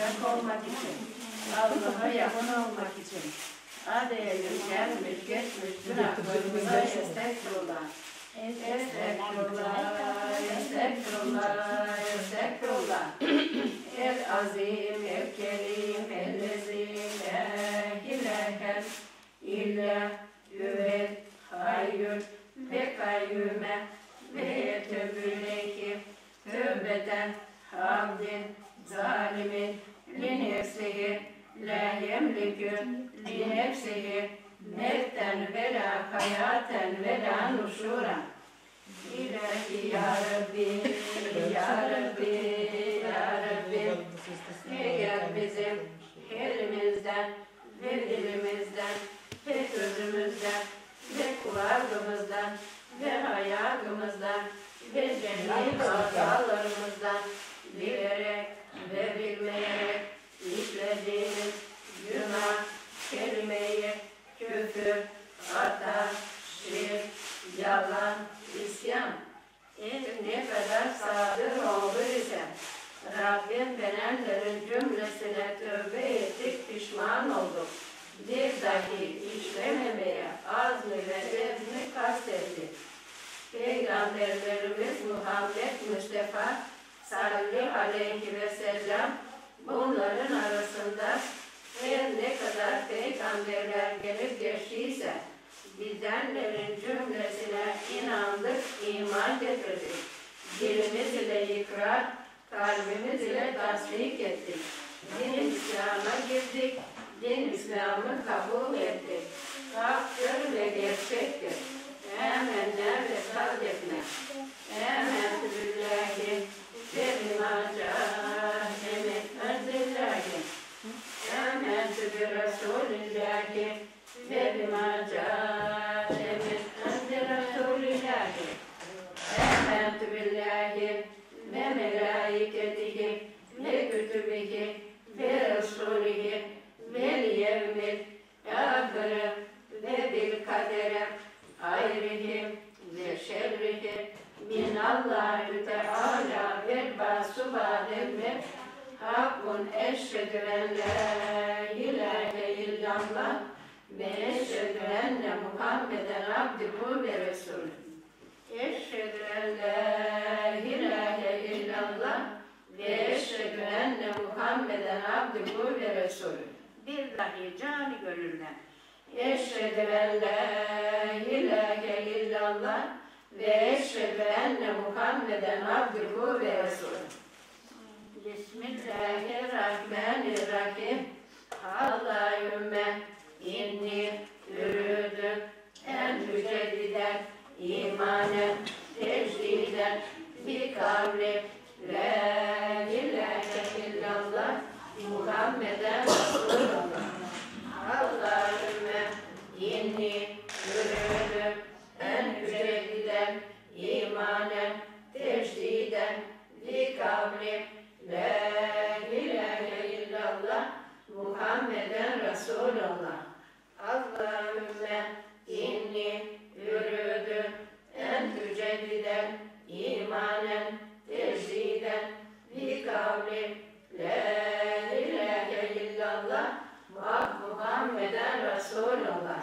uzak olmak için, Allah'a yakın olmak için, adayı gelmiş geçmiş günahlarımıza estağfurullah. Estağfurullah, estağfurullah, estağfurullah. El azim, el kerim, el lezim, la ilahe illa huvel hayyul ve kayyume ve yetebüleyki tövbeten hamdin zalimin li nefsihi la yemlikü li nefsihi mevten ve la hayaten ve la nuşuran. İlahi ya Rabbi, ya Rabbi, ya Rabbi. Eğer bizim elimizden ve dilimizden ve gözümüzden ve kulağımızdan ve ayağımızdan ve cennet azalarımızdan bilerek ve bilmeyerek işlediğimiz günah, kelimeyi, küfür, hata, şirk, yalan, isyan, ne kadar sadır oldu ise Rabbim benenlerin cümlesine tövbe ettik, pişman olduk. Bir dahi işlememeye azmi ve cezmi kastettik. Peygamberlerimiz Muhammed Mustafa sallallahu aleyhi ve sellem bunların arasında her ne kadar peygamberler gelip geçtiyse bizdenlerin cümlesine inandık, iman getirdik. Dilimiz ile ikrar, kalbimiz ile tasdik ettik. Din İslam'a girdik, din İslam'ı kabul ettik. Haktır ve gerçektir. Âmennâ ve saddeknâ. Âmentü billahi ve bimâ câhe min indillâhi. Âmentü bi rasûlillâhi ve bimâ câhe min indi rasûlillâhi. Âmentü billahi ve melâiketihi ve kütübihi ve rasûlihi ve liyevmil âhire ve bil kadere hayrihi ve şerrihi minallâhi teâlâ ve bâsubâdem ve hakkun eşhedü en lâ ilâhe illallah ve eşhedü enne Muhammeden abduhu ve resulü. Eşhedü en lâ ilâhe illallah ve eşhedü enne Muhammeden abduhu ve resulü. Bir dahi canı gönülden eşhedü en lâ ilâhe illallah ve eşhedü enne Muhammeden abduhu ve resulü. Bismillahirrahmanirrahim. Allahümme inni ürüdü en müceddiden imanen tecdiden bi kavli la ilahe illallah Muhammeden Resulullah. Allahümme inni ürüdü en müceddiden imanen tecdiden bi kavli la ilahe illallah Muhammeden Resulullah. Allahümme inni ürüdü en müceddiden imanen tecdiden bi kavli la ilahe illallah Muhammeden Resulullah.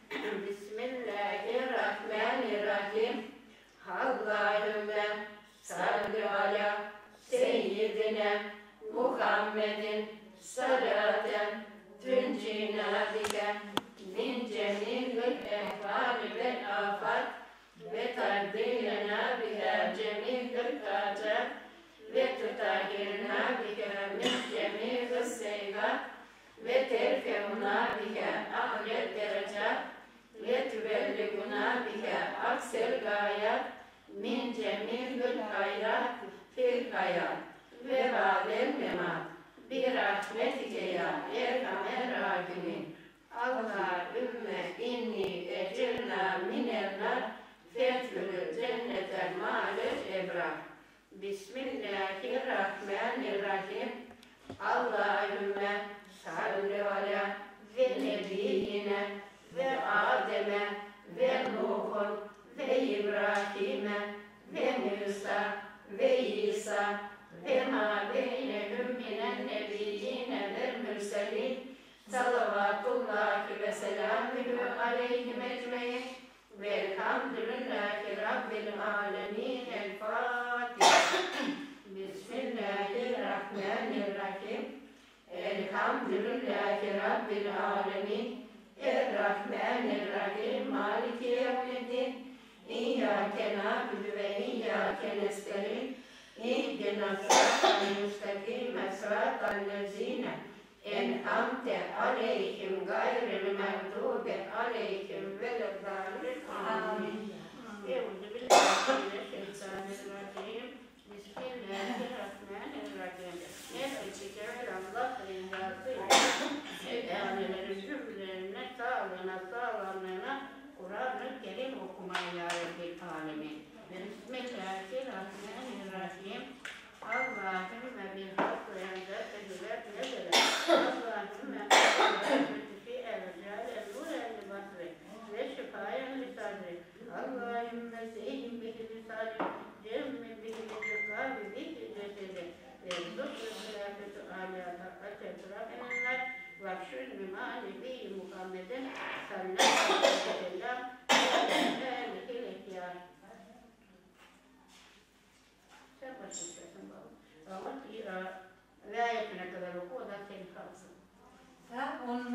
Bismillahirrahmanirrahim. Allahümme salli ala seyyidina Muhammedin salaten tüncina bike min cemil ehvali ve afat ve tardilena biha cemil hacet ve tutahirna biha min cemil seygat ve terfeuna biha ahlet derecat ve tübelliguna biha aksel gayat min cemil hayrat fil hayat ve ba'del memat bir rahmetike ya erhamer rahimin. Allahümme inni ecirna minennar fethülü cennetel mâlet ebrar. Bismillahirrahmanirrahim. Allahümme salli ala ve nebiyyine ve Adem'e ve Nuh'un ve İbrahim'e ve Musa ve İsa ve ma beynehum minen nebiyyine vel mürselin salavatullahi ve selamühü aleyhim ecmein velhamdülillahi rabbil alemin. El Fatiha. Bismillahirrahmanirrahim. Elhamdülillahi rabbil alemin. Errahmanirrahim. Maliki yevmiddin. İyyâke nâbudu ve iyyâke nestaîn. İhdina sıratal müstakîme sıratal lezîne en'amte aleyhim gayril mağdûbi aleyhim veleddâllin. Amin. Euzubillahimineşşeytanirracim. Bismillahirrahmanirrahim. Nefsike velallah rızası edanelerin cümlelerine sağlığına Kur'an-ı Kerim okumaya yarabbil alemin. Bismillahirrahmanirrahim. Allahümme bil hakkı enzette gület nezere. Allahümme fi el-cal el-nur el-basri ve şifayen li-sadri. Allahümme zeyhin bihi li-sadri cemmin bihi li-kalbi bihi cesedi ve zukru hilafetu alâta atetrafenler vakşül mimâli bihi Muhammedin sallallahu aleyhi ve sellem ve ihtiyar. Sen başlayacaksın bakalım. Ama ve ayetine kadar oku, o da senin kalsın. Ha, onun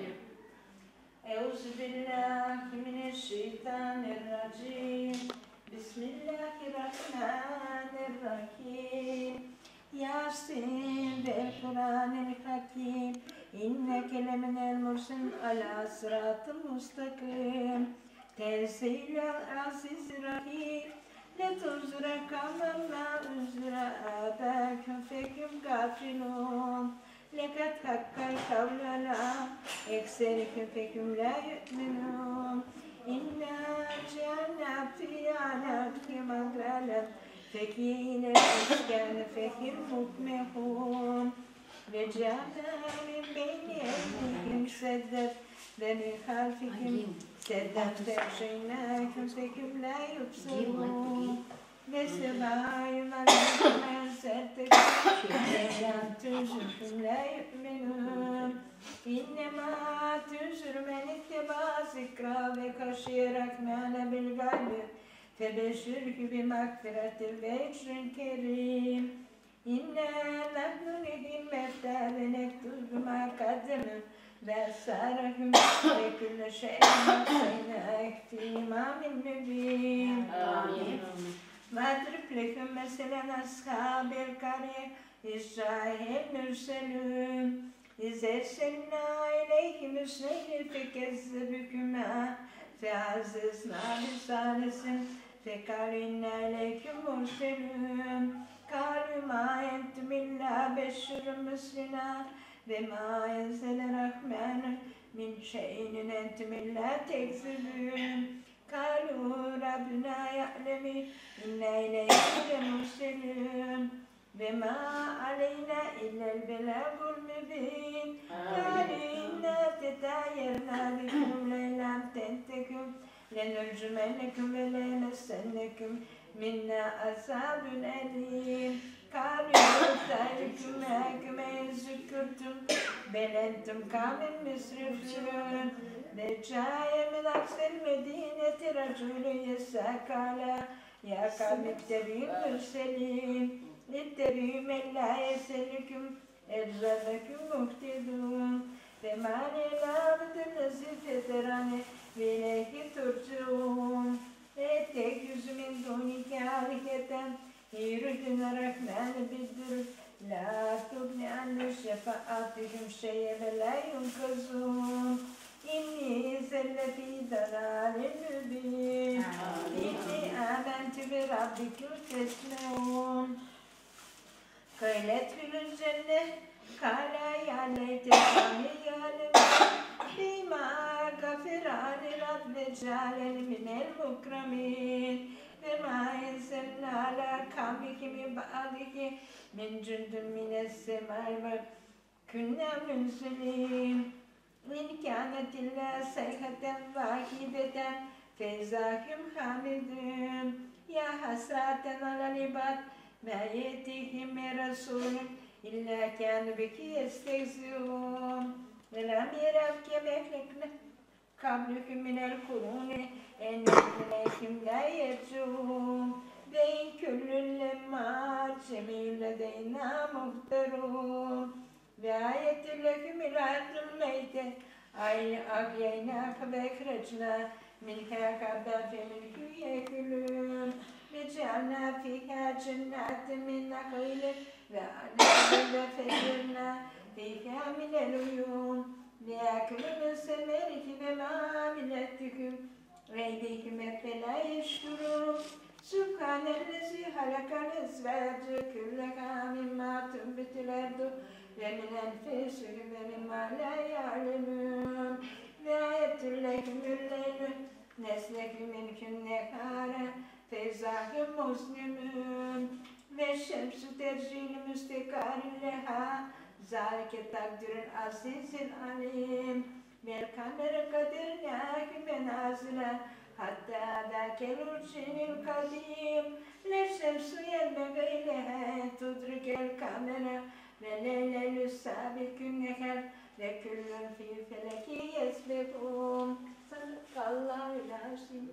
Euzubillahimineşşeytanirracim. Bismillahirrahmanirrahim. Yasin vel Kur'anil hakim. İnneke leminel murselin ala sıratın mustakim. Tenzilel azizirrahim. Letuzra kavmemma üzra âbâküm feküm gafilûn. Lekat hakkal kavlala ekseriküm feküm la yu'minûn. İnna cealna fî ânâküm aglâlen fekîne eskâne feküm mukmehûn. Ve cealna min beyni eydihim seddet ve min halfikim seddet fekşeynâküm feküm la yubsirûn. Ve sebâi ve lâkmen seddekum eylân tüzürküm la yu'minûn. İnnemâ tüzür men ittebâ zikrâ ve kaşiye rahmâne bil gaybi febeşşirkü bi makfiretin ve ecrin kerim. İnna nahnu nehim meftâ ve nektubu mâ kaddemû ve sârahum ve külle şeyin ahsaynâk fî imâmin mübîn. Amin. Vadrib leküm meselen ashâbil kariye İsrail mürselûn. İzerselnâ ileyhim üsneyni fekezzebükümâ feaziznâ bisâlesin fekarinâ leyküm murselûn. Kâlü mâ entum illâ beşşirun müslinâ ve mâ enzele rahmânun min şeyinin entum illâ tekzibûn. Kâlû Rabbina ya'lemi inna ileyke murselûn ve mâ aleyna illel belâgul mübîn. Kâlû innâ tetâyernâ biküm leylâm tenteküm lenurcumenneküm ve leymessenneküm minna azâbun elîm. Kâlû zâliküm mâküm en zükürtüm belentum kâmin müsrifûn. Ve câye min aksel medîneti racûlü yesâkâlâ ya kavmi ittebi'û mürselîn. İttebi'û men lâ yeselüküm erzâbeküm muhtedûn. Ve mâ lâbıdın nezîf ederâne ve ileyhi turcuûn. Ve tek yüzümün dûnike hareketen yürüdün rahmâne biddür. La tubni anne şefaatihim şey'e ve la yunkazûn. İnni zellefî dalâlin mübîn. İnni âmentü bi rabbiküm tesmeûn. Kâlet fülül cennet kâlâ yâ leyte kâmi yâlem bîmâ gafirâni rabbe câleni minel mukramîn. Ve mâ enzelnâ alâ kâmiki min ba'diki min cündün minessemâi ve künnâ münzilîn. İn kânet illâ sayhaten vâhideten feyzâküm hamidûn. Ya hasraten alel ibad ما يأتيهم من رسول إلا كانوا بك يستهزئون ولم يروا كما أهلكنا قبلكم من القرون إنهم إليكم لا يرجعون وإن كل لما جميع لدينا محضرون وآية لكم الأرض الميتة أحييناها وأخرجنا منها حبا فمنه يأكلون وجعلنا فيها جنات من نخيل وأعناب وفجرنا فيها من العيون ليأكلوا من ثمره وما عملته أيديهم فلا يشكرون سبحان الذي خلق الأزواج كلها مما تنبت الأرض ومن أنفسهم ومما لا يعلمون وآية لكم الليل نسلك منه النهار فإذا هم مظلمون والشمس تجري لمستقر لها ذلك تقدير العزيز العليم والقمر قدرناه منازل حتى ذاك العرجين القديم لا الشمس ينبغي لها أن تدرك القمر والليل السابق النهار وكل في فلك يسبحون صدق الله العظيم.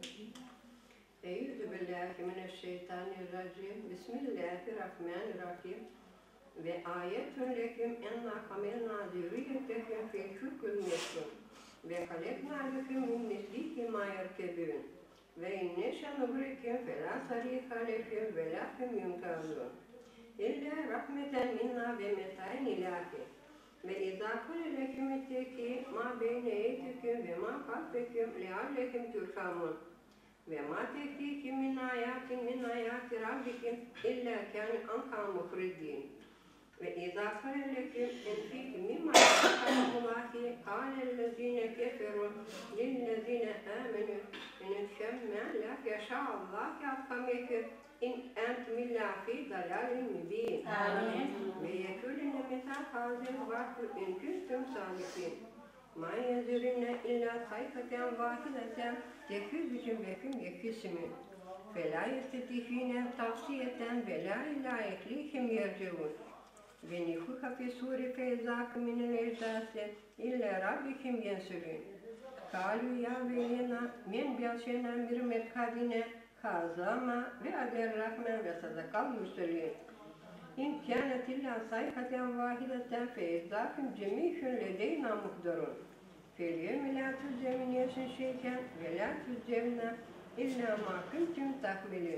Eûzü billahi mineşşeytanirracim. Bismillahirrahmanirrahim. Ve ayetun leküm enna hamelna zürriyeteküm fil külkül mekküm. Ve halekna leküm min mislihi ma yerkebün. Ve inneşen nubriküm felâ sarîka leküm ve lâküm yunkâzûn. İlla rahmeten minna ve meta'in ilâhi. Ve izâ kule leküm itteki ma beyne eydüküm ve ma halfeküm lealleküm turhamun. Ve ma tekiki min ayati rabbikim illa kâne anka mufridîn. Ve izâ kaleleküm enfîküm mimma yâkâmullâhi kâlellezîne keferun lillezîne âmenü enüşşemmâ la yaşâallâhi atkameküm in entum illâ fî dalâlin mübîn. Amin. Ve yekûlüne metâ hâzil vaktu in küstüm sâlikîn. Ma yezirine illa sayfaten vahideten teküzüküm veküm yeküsümün. Ve la yestetihîne tavsiyeten ve la ilâ eklîhim yercevun. Ve nifuka fi suri feyzâkı minel ecdâse illa rabbikim yensülün. Kâlü ya veyyena men biasenen bir merkadine kâzâma ve aderrahmen ve sadakal mürsülün. İn kânet illa sayfaten vahideten feyzâküm cemîhün ledeyna muhdarun. Felyevmi lâ tüzzevniyesin şeyken ve lâ tüzzevne illa mâ kuntum tahmilün.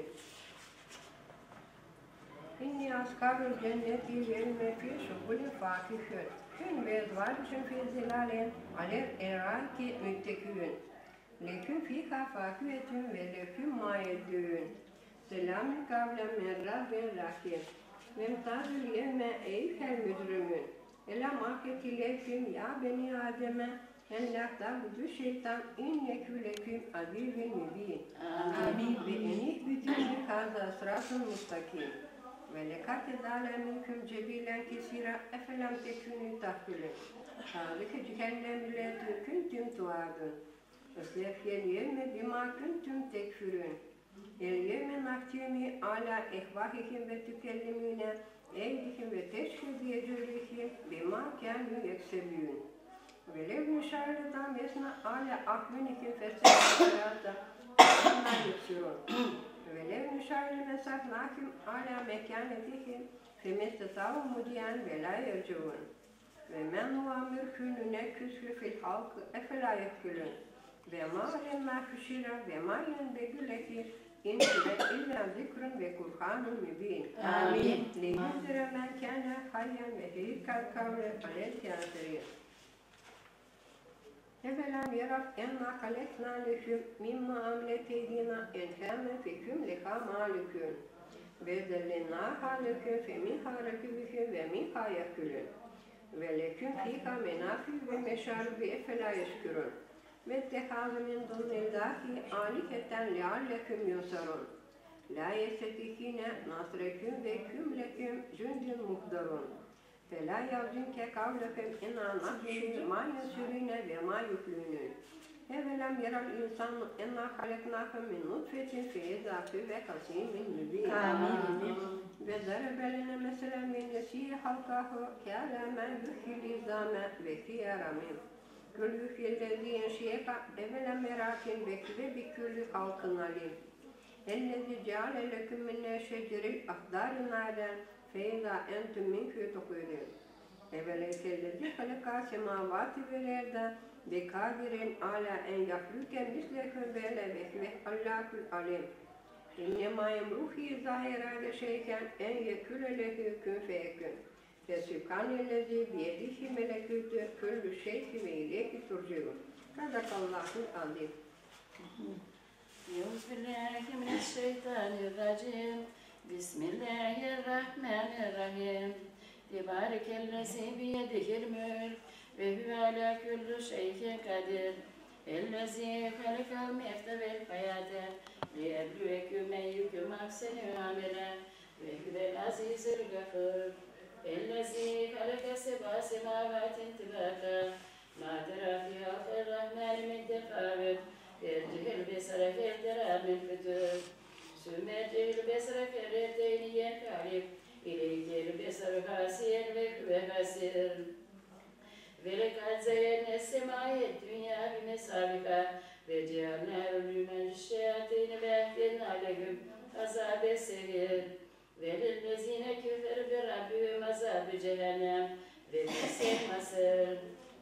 İnni askarul cenneti velme fî şubulin fâkihün. Hün ve ezvâlüşün fî zilâlen alel erâki müttekûn. Leküm fîhâ fâkühetün ve leküm mâ yeddûn. Selâmin kavlen min rabbin rahîm. Memtâzül yevme eyyühel mücrimün. Elem ahketi leküm ya beni Adem'e en lâhtâbudu şeytan innekü leküm azîzün mübîn. Amin. Ve enih bütünü hâzâ sıratın mustakim. Ve lekât edâle minkum cebilen kesîrâ efelem tekûnü tahkülün. Hâzike cehennemle tüküntüm tuâdun. Eslefyel yevme bimâ kuntum tekfürün. El yevme nahtimi ala ehvâhikim ve tükellimîne eydihim ve teşhidî ecûlihim bimâ kânû yeksebûn. Ve lev müşâreden vesna ala ahvinikim fesselatâ esnâ yüksürün. Ve lev müşâreden mesaknâkim ala mekânetihim femestetâvu mudiyen ve lâ yercûn. Ve men nuâmir külüne küsrü fil halkı efelâ yekülün. Ve mâ lemmâ hüşîra ve mâ yenbegüleki İnşire illa zikrun ve Kur'anun mübin. Amin. Leyüzdire men kâne hayyen ve heyikal kavle alel kâfirin. Evelem yarab enna haleknâ leküm mimma amlet eydina enfâme feküm lekâ mâlüküm. Ve zellennâhâ leküm femîhâ rekübüküm ve mîhâ yakülün. Ve leküm fîhâ menâfî ve meşârü ve efelâ yeşkürün. Ve tehâzı min dûnillâhi âliketen lealleküm yunsarun. La yestetihîne nasreküm ve küm leküm cündün muhdarun. Fe la yavzünke kavleküm inâ nahşî mâ yensürîne ve mâ yüklûnün. Evelem yeral insan enna haleknâke min nutfetin fi izâfi ve kasîmin mübîn. Amin. Ve zerebelene meselen min nesiye halkâhu kâlemen yuhyil izâme ve fiyâramim. Kül yuhyillezî enşiyeka evelem merâkin bekle bi külli halkın alim. Ellezî ceale leküm minne şeceril ahdâri nâden feyzâ entüm minkü tukûnûn. Eveleykezlezi halaka semavati velerden ve kadirin ala en yahlüke misleküm ve allâkül alim. İnnemâ emruhi zahirâle şeyken en yeküle lehü kün feyekün. Fesübhanellezi biyedihi melekûtü küllü şeyhi ve ileyhi turciun. Sadakallâhul azim. Euzubillahimineşşeytanirracim. Bismillahirrahmanirrahim. Tebârekellezî biyedihil mülk ve huve alâ kulli şeyin kadir. Ellezî halakal mevte vel hayâte liyebluvekum eyyüküm ahsenu amelen ve huvel azîzul gafûr. Ellezî halaka sebâ semâvâtin tibâka mâ terâ fî halkir rahmâni min tefâvüt. Ercihil besara ferdera min fütür. Sümmercihil besara ferreteyni yenkalip. İleykil besara hasiyen ve küve hasir. Velekad zeyyenne semâyet dünya bimesâbika. Ve cealnâ ölümen şeyatîni behtin aleyhüm azâbe sevir. Velillezîne küfer bir rabbihüm azâbü cehennem. Ve mesel masır.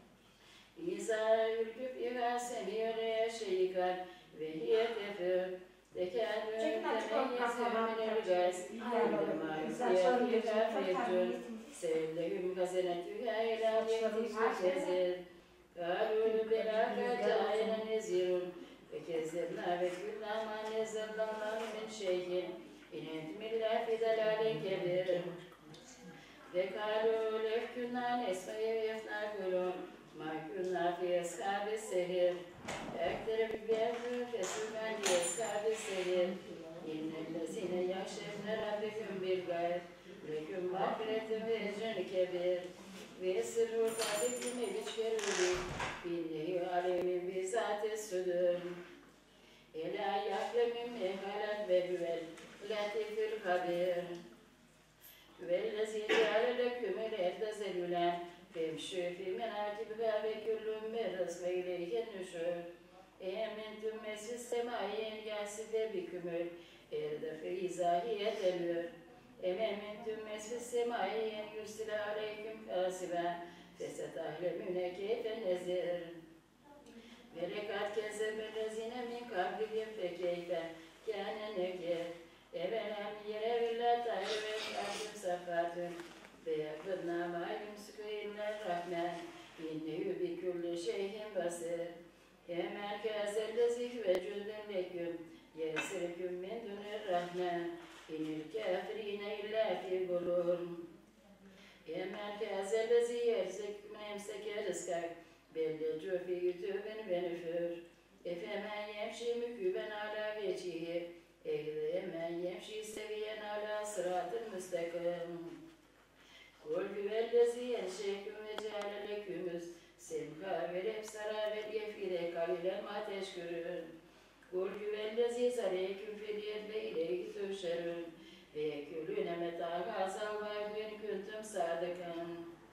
İza ülküp iha semiyone şeyikan ve hiye tefir. Tekânü temeyyezü minel gaz. İndemâ yüzeyâ fecun. Sevlehüm gazenetühâ ilâhiyetik kezir. Kâlû belâka câyene nezirun. Ve kezzebnâ ve küllâ mâ nezzellallâhu min şeyhin. İnentmillâ fidalâlen kebir. Ve kâlû lefkünnâ nesmeyi ve yefnâkulûn. Ma kunna fi ashabi sehir. Ektere biberdu fesümen fi ashabi sehir. İnnellezine yakşevne rabbeküm bil gayb. Leküm mağfiretin ve ecrin kebir. Ve sırrı kadeküm eviçkerûli. İnnehi alemin bizâti südür. Ela yaklemim mehalet ve güvel. Latifül kabir. Vellezî ceale lekümül erde zelülen. Femşü fi menâkibha ve küllüm meras ve ileyhen nüşür. Ementüm mesfis semâyen yâsife bikümül. Erdefe izâhiyet emür. Ementüm mesfis semâyen yürsile aleyküm kâsibe. Fesetahlemüne keyfe nezir. Ve lekâd kezzebellezîne min kablihim fekeyfe. Kâne nekir. Evelem yerevillâ tahir ve kâbim safâtün. Ve yakınna mâ yumsukû iller rahman. İnnehü bi külli şeyhin basir. Emerkâzellezî ve cündün leküm. Yesirküm min dünür rahman. İnil kâfirîne illâ fî gulûr. Emerkâzellezî yerzeküm emseke rızkak. Bellecû fî yütûbün ve nüfür. Efemen yemşî müküben alâ vecihi. Emen yemşî seviyen alâ sıratın müstakım. Kul hüvellezî enşeküm ve ceale lekümüz. Semka ve repsara ve yefire kalilen ma teşkürün. Kul hüvellezî zareyküm feliyet ve ileyhi tüşerün. Ve yekülüne metâgâ salvâgün küntüm sadıkın.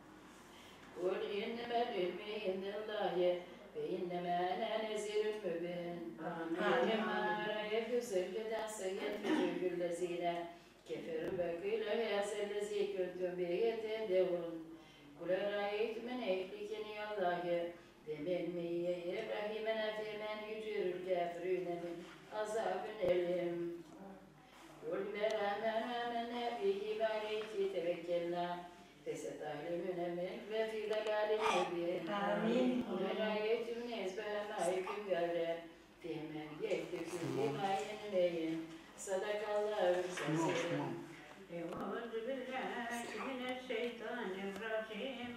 Kul innemel ilmi indellâhi ve inneme ene nezirün mübin. Amin. Araya küsürlüden sayyet mücüllezîne. Keferu ve kıyla yâsellezî küntüm biyetin devun. Kule râyet men ehlikeni Allah'ı. Demen meyye Ibrahim'en efemen yücürül kâfirîne min azâbün elim. Kul ve râmen âmennâ fîhî bâleyki tevekkelnâ. Fesetâhlemüne min ve fî dalâlin mübin. Amin. Kule râyetüm nezbâ mâiküm gâle. Fîmen yektüküm bîmâyen meyin. Sadakallâhu s-sâsîm. Euzubillahimineşşeytanirracim.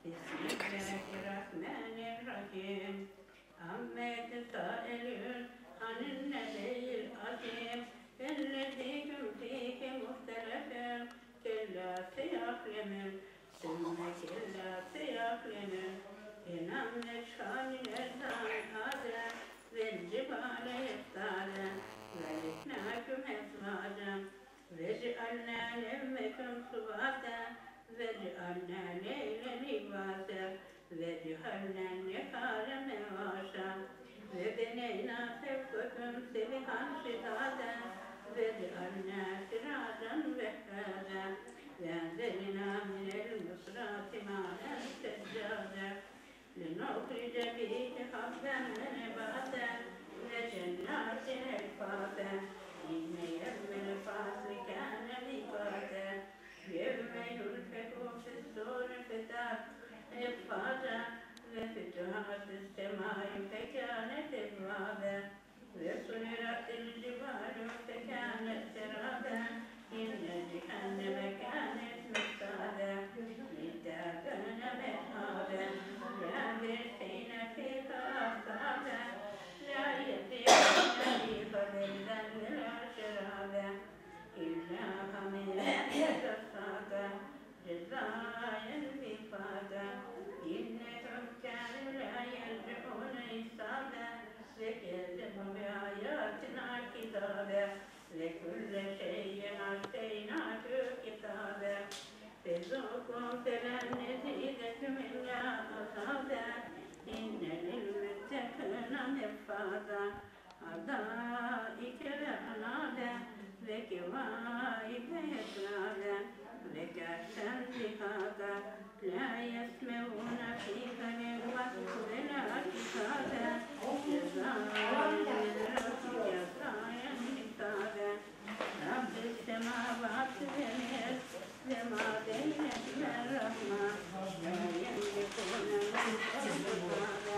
Bismillahirrahmanirrahim. Amme tesâelûn anin nebeyil azîm. Ellezî fîhî muhtelefun. Kellâ seyâhlemûn. Sümme kellâ seyâhlemûn. İnam neşhâni erzân âdem. الجبال يفطادا وجئناكم أفواجا وجعلنا نومكم سباتا وجعلنا الليل لباسا وجعلنا النهار معاشا وبنينا فوقكم سبحا شدادا وجعلنا سراجا وهاجا وأنزلنا من المصرات ماء ثجاجا لنخرج به حبا ونباتا وجنات ألفافا إن يوم الفصل كان ميقاتا يوم ينفخ في الصور فافاتا وفتحت السماء فكانت أبوابا وسيرت الجبال فكانت سرابا إن جهنم كانت مرصادا إذا كان مهابا لابسين فيها أحقابا لا يذيقون فيها بردا ولا شرابا إلا حميما وغساقا جزاء وفاقا إنهم كانوا لا يرجعون حسابا وكذبوا بآياتنا كتابا لكل شيء أعطيناه كتابا فذوقوا فلن نزيدكم إلا عذابا إن للمتقين مفازا حدائق وأعنابا وكواعب أترابا وكأسا دهاقا لا يسمعون فيها لغوا ولا كتابا جزاء من ربك عطاء حسابا رب السماوات والأرض وما بينهما الرحمن لا يملكون منه خطابا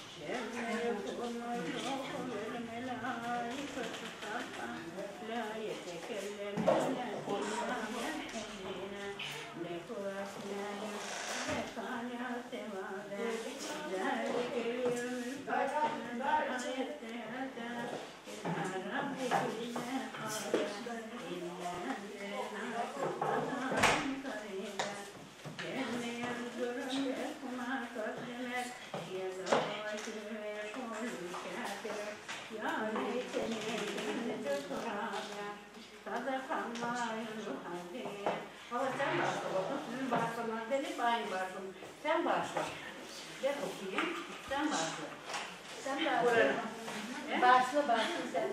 يملكهم الروح والملائكة صفا لا يتكلمون إلا من حزنا له أسنان وقال سوادا ذلك اليوم الفصل لا يتهدى إلى ربك إلا قالا إلا أنزلناكم عذابا قريبا يوم ينظر المرء ما قدمت يدعوته ويقول الكافر يا ليتني كنت ترابا صدق الله العظيم. Ama sen başla bakalım. Sizin başlamanızda hep aynı başlayın. Sen başla. Gel okuyayım. Sen başla. Sen başla. Başla sen.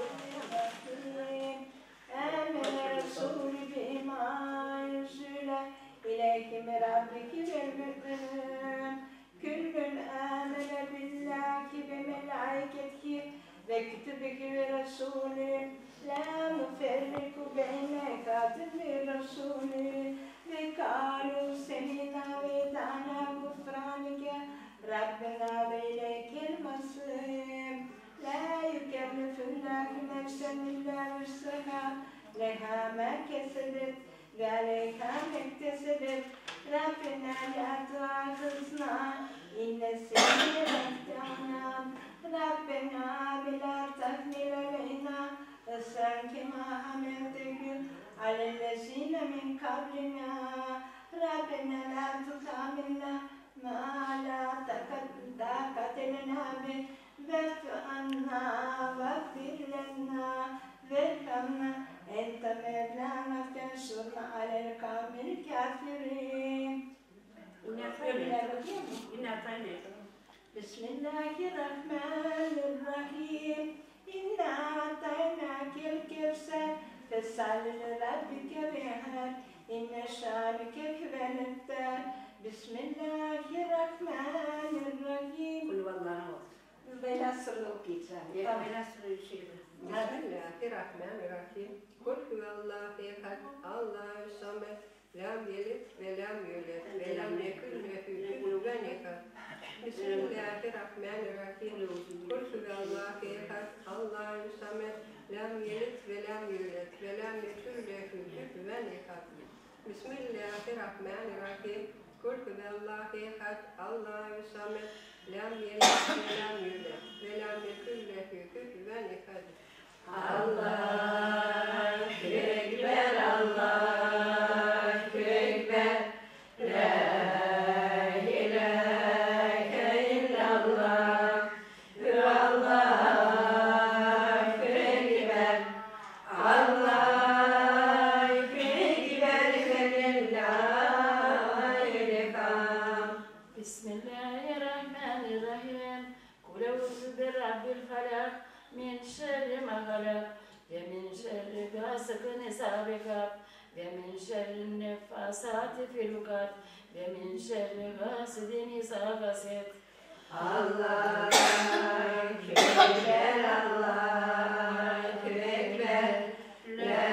Amen Resul bima yüzüle ileyhi merabbiki vel mü'minun küllün amene billahi ve melaiketihi ve kütübeki ve rasulü la nuferriku beyne kadın ve rasulü ve kalu semina ve dana gufranike Rabbena ve ileykel masir la yükellifullahu nefsen illa vüs'aha leha ma kesebet ve aleyha mektesebet Rabbena la tu'akhizna in nesina vehtana Rabbena ve la tahmil aleyna esran kema hameltehu alellezine min kablina Rabbena la tuhamilna ma la taqate lena bih ve'fu anna ve'gfir lena verhamna ente mevlana fensurna alel kavmil kafirin. Bismillahirrahmanirrahim. İnna ataynakel kevser fesalli rabbike veher inne şânike huvel-ebtar. Bismillahirrahmanirrahim. Kul vallahu. Bela sırrı okuyacağım. Bela sırrı şeydi. Bismillahirrahmanirrahim. Kul huvallahu ehad, Allahu samed, lam yelid ve lam yulad ve lam yekun lehu kufuven ehad. Bismillahirrahmanirrahim. Kul huvallahu ehad, Allahu samed, lam yelid ve lam yulad ve lam yekun lehu kufuven ehad. Bismillahirrahmanirrahim. Kul huvallahu ehad, Allahu samed, lam yelid ve lam yulad ve lam yekun lehu kufuven ehad. Allahu Ekber, Allahu Ekber, La ilahe illallah, Allahu الفلق من شر ما خلق ومن شر غاسق إذا وقب ومن شر النفاثات في العقد ومن شر غاسق إذا حسد Allahu Ekber, Allahu Ekber, La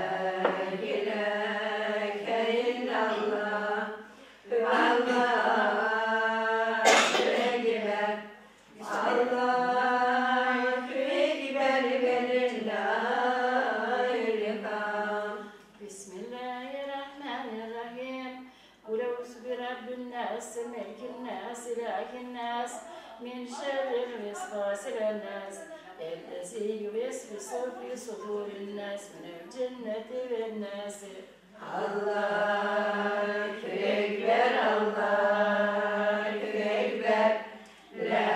ilahe illallah, Allahu Ekber, Allahu Ekber, Velillahilhamd. Bismillahirrahmanirrahim. Kul eûzü birabbin-nâs, melikin-nâs, ilâhin-nâs, min şerril vesvâsilin-nâs, ellezî yüvesvisu fî sudûrin-nâs minel cinneti ven-nâs. Allahu Ekber, Allahu Ekber, La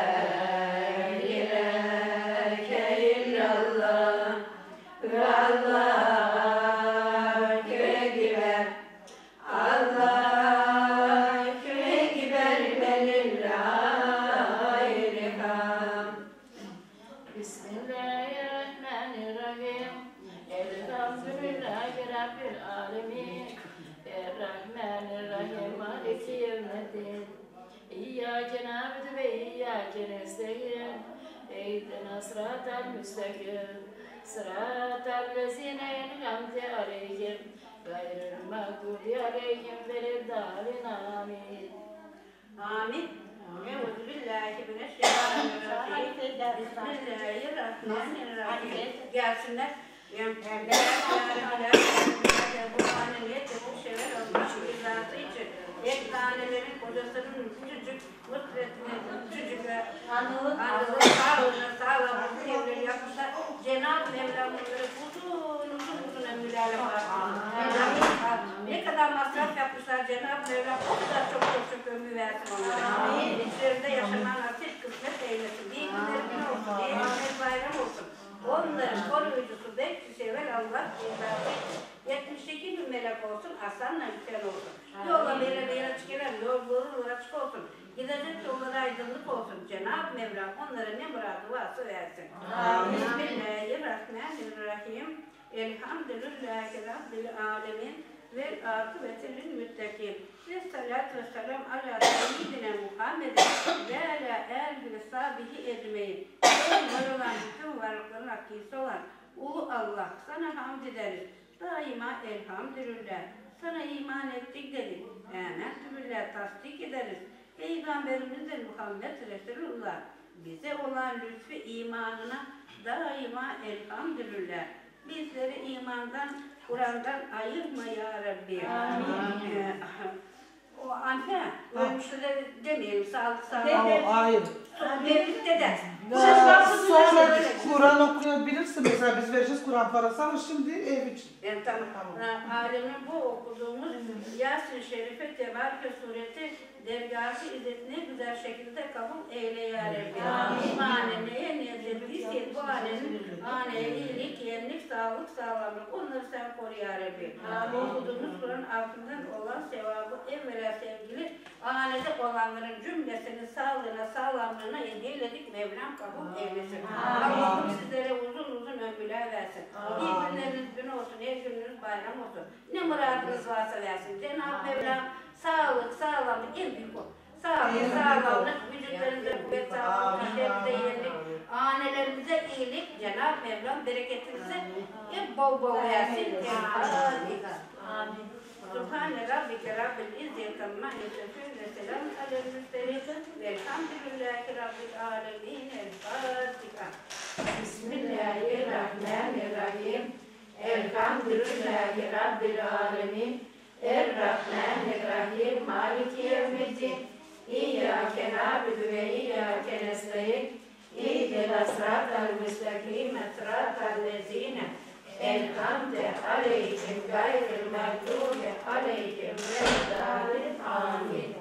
ilahe illallah, Allahu Ekber, Allahu Ekber, Velillahilhamd. Bismillahirrahmanirrahim. Elhamdülillahi Rabbil alemin. Errahmanirrahim. Maliki yevmiddin. İyyâke na'budu ve iyyâke nestaîn. İhdina sıratal müstakim. Sıratal lezîne en'amte aleyhim. Gayril mağdubi aleyhim veleddâlin. Amin. Amin. Euzubillahimineşşeytanirracim. Bismillahirrahmanirrahim. Gelsinler. Bu haneliyet bu sever Allah rızası için. Ek tanelerin kocasının küçücük mutretine, küçücük anılı sağlığına evleri yapmışlar. Cenab-ı Mevlam bunları uzun ömürlerle var. Ne kadar masraf yapmışlar Cenab-ı Mevlam o kadar çok ömür versin onlara. İçlerinde yaşanan nasip kısmet eylesin. İyi günler gün olsun, iyi günler bayram olsun. Onların koruyucusu bekçisever Allah cezası 72 bin melek olsun, aslanla güzel olsun. Yolla belirleyen açık eden yolları açık olsun. Gidecek yollara aydınlık olsun. Cenab-ı Mevlam onlara ne muradı varsa versin. Bismillahirrahmanirrahim. Elhamdülillahi Rabbil alemin. Ve akıbetil müttakim. Ve salatu ve selam ala seyyidina Muhammedin ve ala erbi ve sahibi ecmeyin. Ey var olan bütün varlıkların hakisi olan Ulu Allah, sana hamd ederiz. Daima elhamdülillah. Sana iman ettik dedik. Elhamdülillah tasdik ederiz. Peygamberimizdir Muhammed Resulullah. Bize olan lütfu imanına daima elhamdülillah. Bizleri imandan, Kur'an'dan ayırma ya Rabbi. Amin. O anne, ölmüşlere demeyelim, sağlık. Hayır. Birlikte de. Sonra Kur'an okuyabilirsin mesela biz vereceğiz Kur'an parası ama şimdi ev için. Yani tamam. Alemin bu okuduğumuz Yasin-i Şerife Tebareke Sureti dergâh-ı izzetine güzel şekilde kabul eyle ya Rabbi. Maneneye nezlettiysek bu aneye iyilik, yenlik, sağlık, sağlamlık onları sen koru ya Rabbi. Okuduğumuz Kur'an altından olan sevabı evvela sevgili hanede olanların cümlesinin sağlığına, sağlamlığına hediyeledik. Mevlam kabul eylesin. Allah'ım sizlere uzun ömürler versin. İyi günleriniz gün olsun, her gününüz bayram olsun. Ne muradınız varsa versin. Cenab-ı Mevlam sağlık, sağlamlık en büyük o. Sağlık, sağlamlık, vücutlarınıza kuvvet, sağlık, işlerinize iyilik, hanelerimize iyilik. Cenab-ı Mevlam bereketinizi hep bol versin. Amin. Subhane Rabbike Rabbil İzzeti amma yasifun ve selamun alel murselin velhamdülillahi Rabbil alemin. El-Fatiha. Bismillahirrahmanirrahim. Elhamdülillahi Rabbil alemin. Errahmanirrahim. Maliki yevmiddin. İyyâke na'budu ve iyyâke nestaîn. İhdina sıratal müstakim. Sıratal lezîne en'amte aleyhim gayril mağdubi aleyhim veleddâlin. Amin.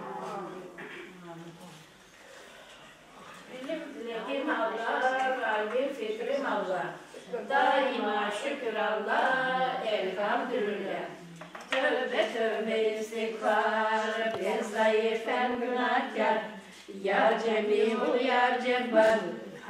Dilim Allah, kalbim fikrim Allah. Daima şükür Allah, elhamdülillah. Tövbe tövbe istiğfar, ben zayıfen günahkar. Ya Cemil, ya Cebbar,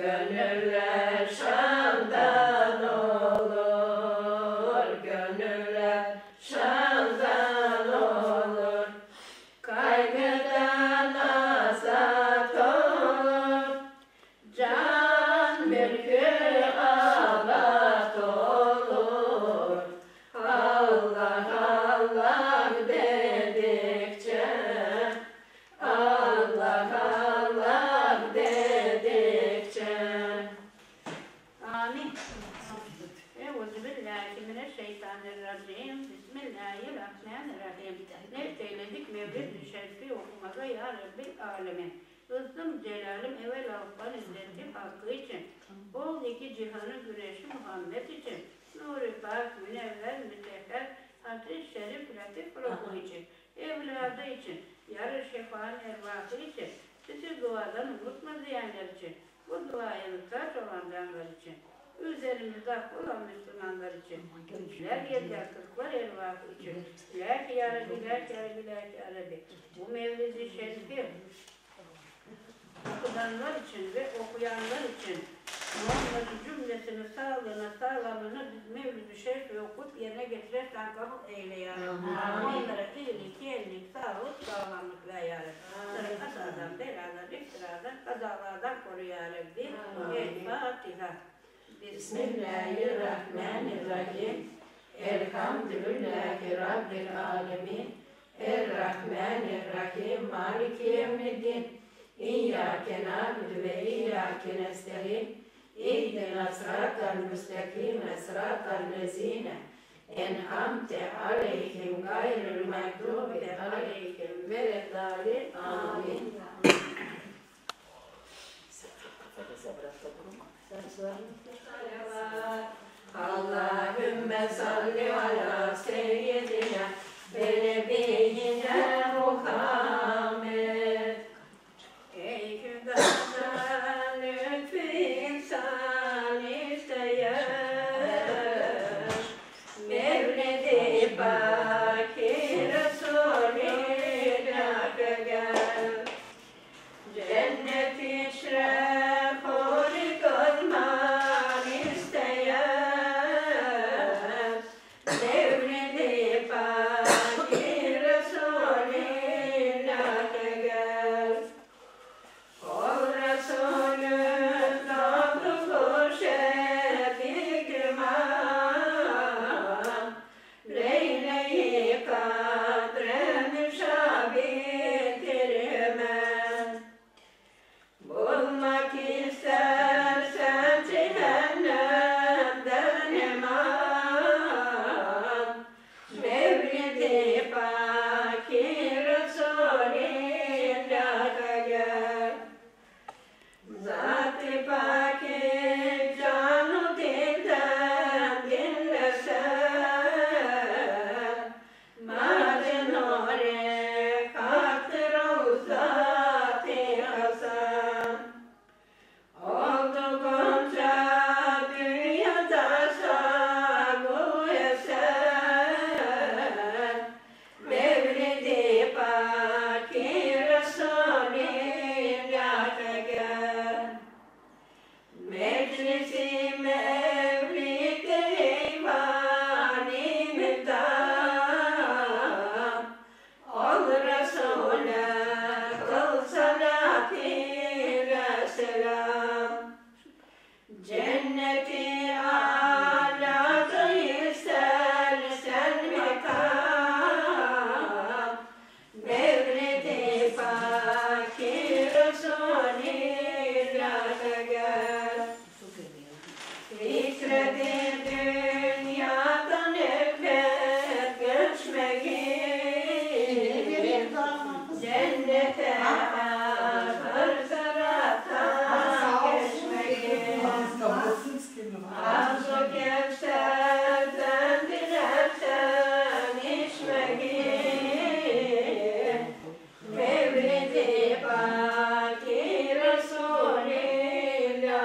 Gönüller Şam'dan olur, gönüller Şam'dan olur. Kaygıdan azat olur, can mülkü alat olur. Allah Allah dedikçe, Allah Allah dedikçe. Amin. Euzubillahimineşşeytanirracim. Bismillahirrahmanirrahim. Nefteyledik Mevlid-i Şerifi okumaza ya Rabbil Alemin. Rızkım celalim evvel Avrupan izzeti hakkı için. Bol iki cihanı güneşi Muhammed için. Nur-i Pak, münevver, mütefer, ateş şerif, latif ruhu için. Evladı için. Yarı şefaan ervahı için. Sizi duadan unutma diyenler için. Bu duaya muhtaç olanlar için. Üzerimizde olan Müslümanlar için. Üçler, yediler, kırklar ervahı için. Lâk ya Rabbi, lâk ya Rabbi, lâk ya Rabbi. Bu Mevlid-i Şerifi okuyanlar için ve okuyanlar için Muhammed'in cümlesini, sağlığına, sağlamlığına biz Mevlid-i Şerif'i okup yerine getirersen kabul eyle ya Rabbi. Onlara iyilik, yenilik, sağlık, sağlamlık ver ya Rabbi. Onları kazadan, beladan, iftiradan, kazalardan koru ya Rabbi. El Fatiha. Bismillahirrahmanirrahim. Elhamdülillahi Rabbil alemin. Errahmanirrahim. Maliki yevmiddin. İyyâke nâbudu ve iyyâke nesta'in. İhdina sıratal müstakîm, sıratal lezîne en'amte aleyhim gayril mağdûbi aleyhim veleddâlin. Amin. Allahümme salli ala seyyidina ve nebiyyina Muhammed. Ey küdada lütfü ihsan isteyen Mevlid-i Baki Resulü Lâke gel. Cennet işref horik olman isteyen Mevlid-i Baki Resulü Lâke gel. Ol Resulün doğdu kuşebi güman Leyle-i kadre müşabitirmen. Bulmak istersen cehennemden eman Mevlid-i Baki Resulü Lâke gel. Zat-ı Pâk'i canı dilden dinlesen Macun-ı Rekattır o Zat-ı Hasan. Oldu gonca dünyada sagu eser Mevlid-i Baki Resulü Lâke gel. Meclisi mevlid eyvani müdam Ol Resul'e kıl salat-ı selam. Cenneti âlâda istersen makam Mevlid-i Baki Resulü Lâke gel. Fikredin dünyadan evvel göçmeyi Cennete hırzaratan geçmeyi Arzu Kevser'den dilersen içmeyi Mevlid-i Baki Resulü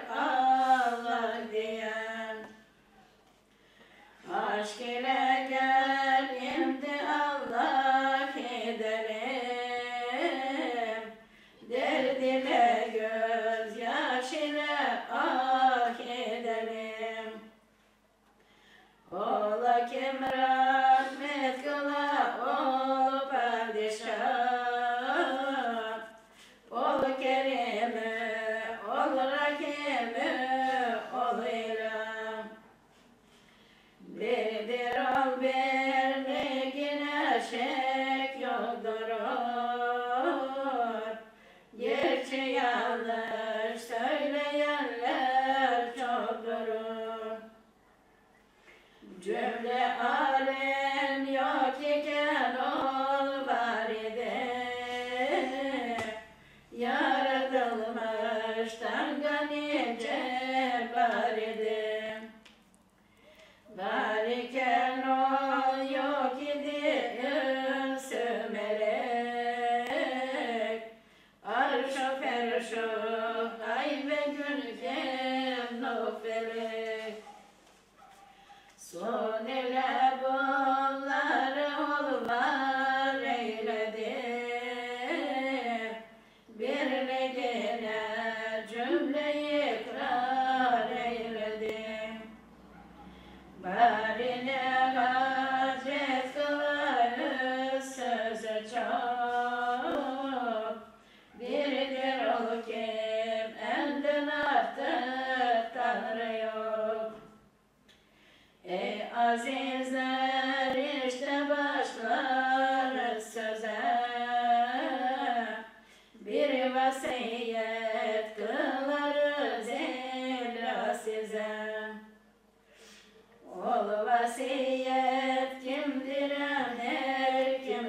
Allah diyen. Aşk ile gel şimdi Allah edelim. Derd ile gözyaş ile ah edelim. Ola kim rahmet kıla ol padişah. Ol kerimi, ol rahimi, ol ilah. Birdir ol birliğine şek yoktur. Gerçi yanlış söyleyenler çoktur. Cümle alem yok iken ol var idi. Yaratılmıştan ganice var idi. Var iken ol yok idi ünsü melek. Arş-ı ferş-ü ay ve gün gemnu felek. Son ile bunları ol var eyledi. Birliğine cümleyi ikrar eyledi. Barine hacet kılarız sözü çok. Birdir ol kim elden artık Tanrı yok. Ey azizler işte başlar söze. Bir vasiyet kılarız illa size. Ol vasiyet kim direnir kim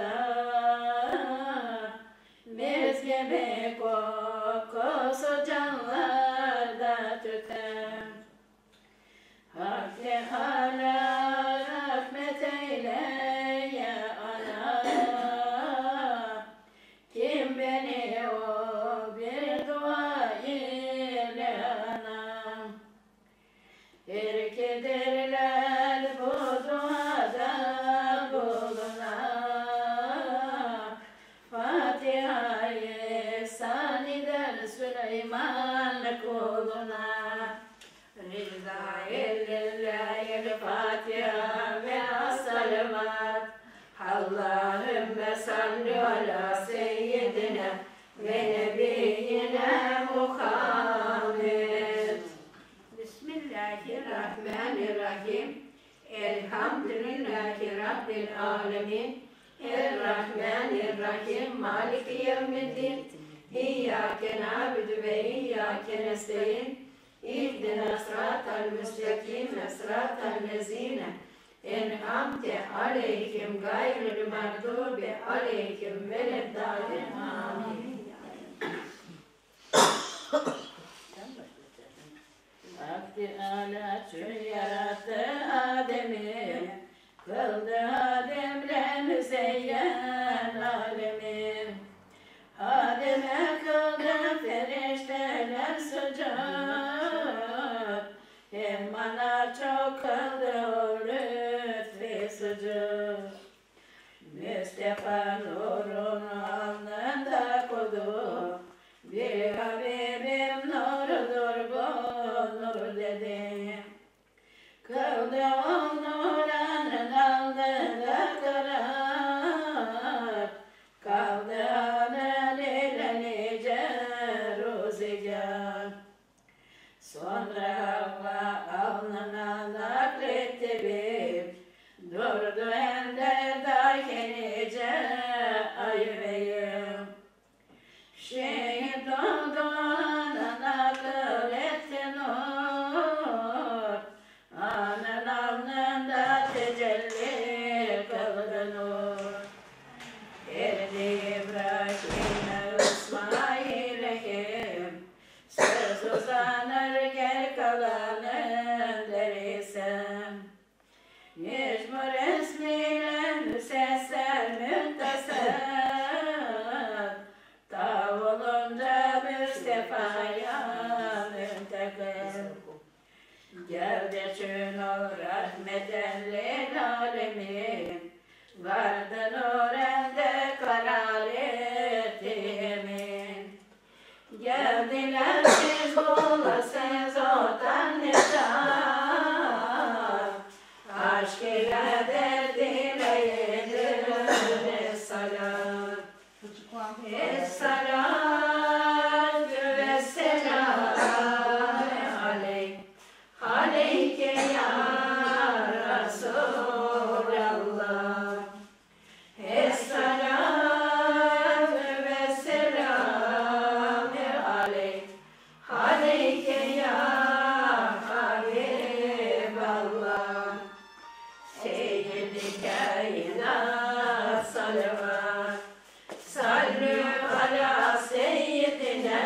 tutar. Biz gibi kokusu canlarda tüter. Hak Teâlâ rahmet eyle ya ana. Kim beni o bir dua ile anam. İrkidirler bu duada bulunan. Fatiha-i saniden Süleyman kuluna. Rıza-i-lillahi-l-Fatiha ve as-salavat. Allahümme salli ala seyyidina ve nebiyyina Muhammed. Bismillahirrahmanirrahim. Elhamdülillahi Rabbil alemin. Errahmanirrahim. Maliki yevmiddin. İyyâke na'budu ve iyyâke nestaîn. İhdina sıratal müstakim, sıratal lezîne en'amte aleyhim gayril mağdubi aleyhim veleddâlin. Amin. Hak Teâlâ tüm yarattı Adem'i, kıldı Adem'le müzeyyen alemi. Adem'e kıldı ferişteler sucud, hem bana çok kıldı o lütfi sucud. Mustafa nurunu alnında koydu, bir Habibim nurudur bu nur dedi. Kıldı o nuranın alnında karar, kaldı anın ile nice ruzigar. Sonra Havva alnına nakletti bir, durdu enderdaki nice ayıbeyim. Şehit oldu anın akıl etti nur, anın alnında tecelli kıldı nur. Erdi İbrahim'e İsmail'im, söz uzanır gel kalanın derisem. Mecbur esmiyle müsessel müntasar, ta olunca Mustafa'ya müntasar. şunu rahmeten lil alemin. Vardı nurende kararetimin. Geldiler siz bulasınız otan nişan. Aşk ile derdine yedir salat. Esselatü vesselam aleyke ya Resulallah. Esselatü vesselam aleyke ya Habiballah. Seyyid-i kainat salavat. Sallu ala seyyidina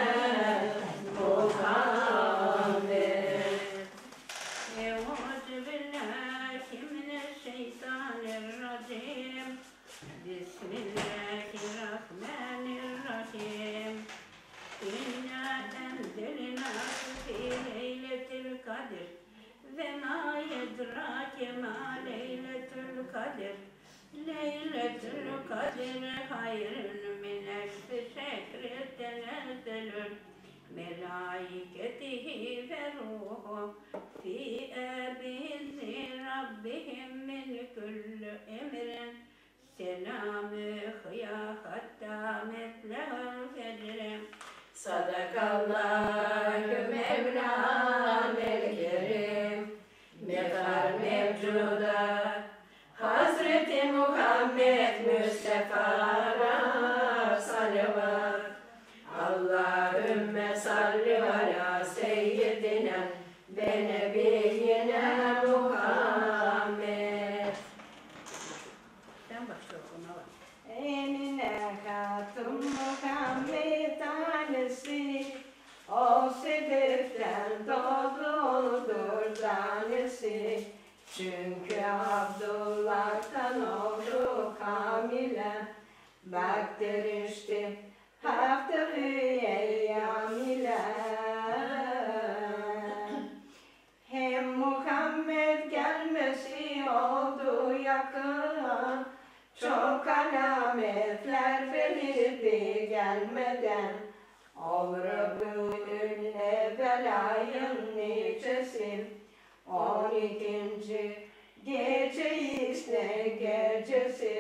Muhammed. Euzu billahi mineşşeytanirracim. Bismillahirrahmanirrahim. İnna enzelnâhu fî leyletil kadir. Ve mâ yedrake mâ leyletul kadir. Leyletül kadir hayrun min elfi şehri tenezzelül melaiketihi ve ruhu fi'e biizni rabbihim min kulli emrin selamü hıya hatta metlehül fecri. Sadakallahü mevlanel kerim. Mefar mevcuda Hazreti Muhammed Mustafa'ra salavat. Allahümme salli ala seyyidina ve nebiyyina Muhammed. Sen başla okumaya. Emine Hatun Muhammed tanesi, o sebepten doğdudur tanesi. Çünkü Abdullah'tan oldu kamilen, bakterişti hafta-ı eyyam ile. Hem Muhammed gelmesi oldu yakın, çok alametler belirdi gelmeden. Ömrümün belayın nicesi, 12. geceyiz ne gecesi.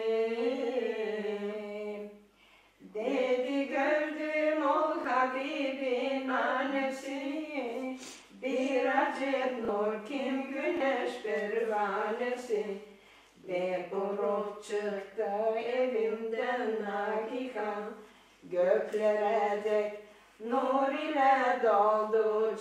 Dedi gördüm o Habibin annesi, bir acep nur kim güneş pervanesi. Bir grup çıktı evimden hakikat, göklere dek nur ile doldu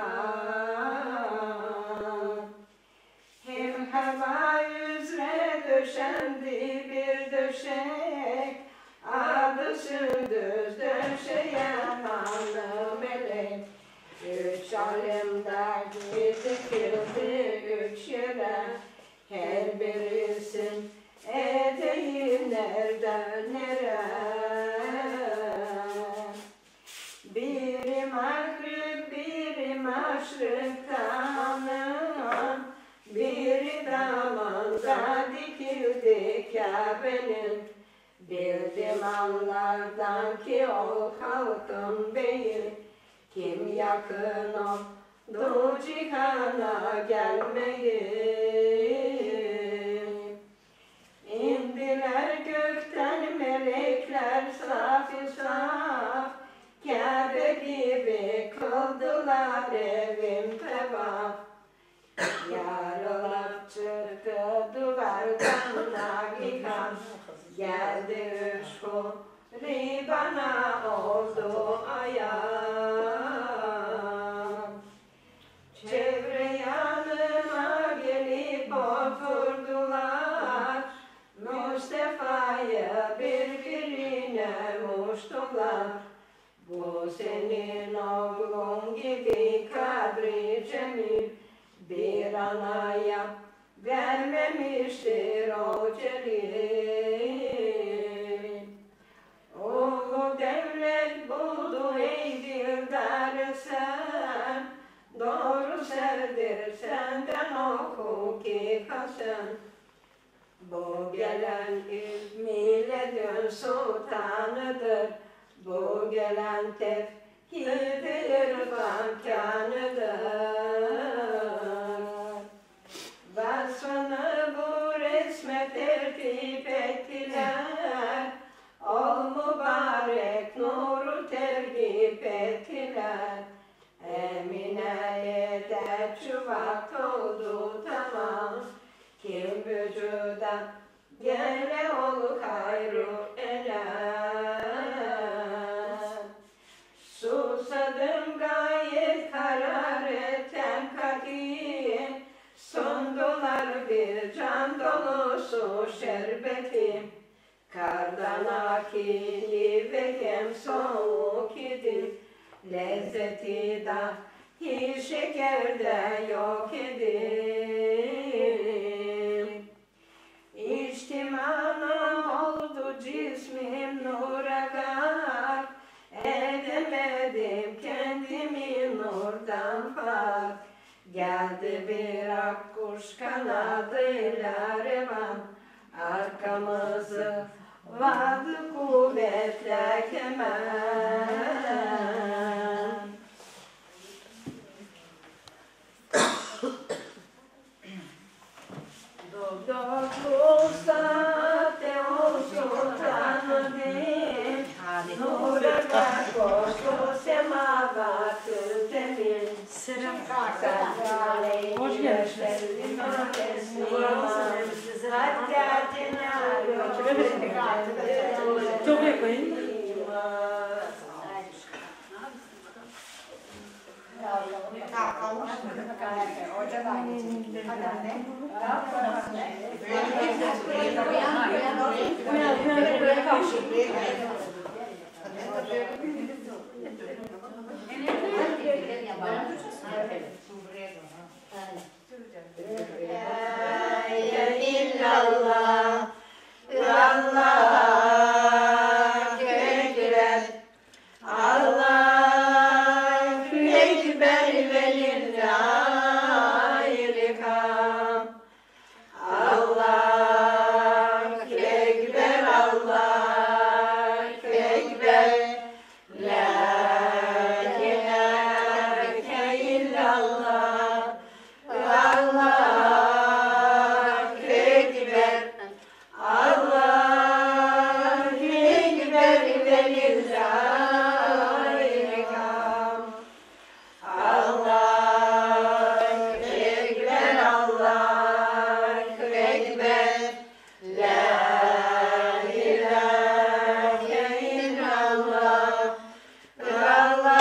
cihan. Hem hava üzere döşendi bir döşek, adı sündüz döşeyen hanım melek. 3 alemde dikildi 3 yere, her birisin edeği nereden nereye. Biri mağrib, biri maşrıktan, biri damanda dikildi Kabe'nin. Bildim Allah'tan ki o halkın beyi, kim yakın oldu cihana gelmeyi. İndiler gökten melekler saf-ı saf, Kabe gibi kıldılar evim tevaf. Yarılap çıktı duvardan nagihan, geldi 3 huri bana oldu ayağım. Çevre yanıma gelip oturdular, Mustafa'yı birbirine muştular. Bu senin oğlun gibi kadri cemil, bir anaya vermemiştir o celil. Oğlu devlet buldu ey dildar sen, doğru nur serdir senden hukuki kasın. Bu gelen milletün sultanıdır. Bu gelen tevhid irfan kânıdır. Vasfını bu resme tertip ettiler. Ol mübarek nuru tergip ettiler. Emine'ye de çuvak oldu tamam. Kim vücuda gele ol hayru elem. Susadım gayet karareten kati. Sundular bir can dolusu şerbeti. Kardan akili ve hem soğuk idi. Lezzeti dahi şekerde yok idi. İçtimanım oldu cismim nura gark. Edemedim kendimi nurdan fark. Geldi bir akkuş kanadıyla revan. Arkamızı vardı kuvvetle kemen. Dostlukta olsun tanıdım. Nur'a koştu semavatı temin. Hoş geldiniz. Çok yakın. İllallah, Allah ekber, Allah ekber velillahil hamd. Allah ekber, Allah ekber, la ilahe illallah, Allah ekber, Allah ekber velillahil hamd. Allah ekber, Allah ekber, la ilahe illallah, Allah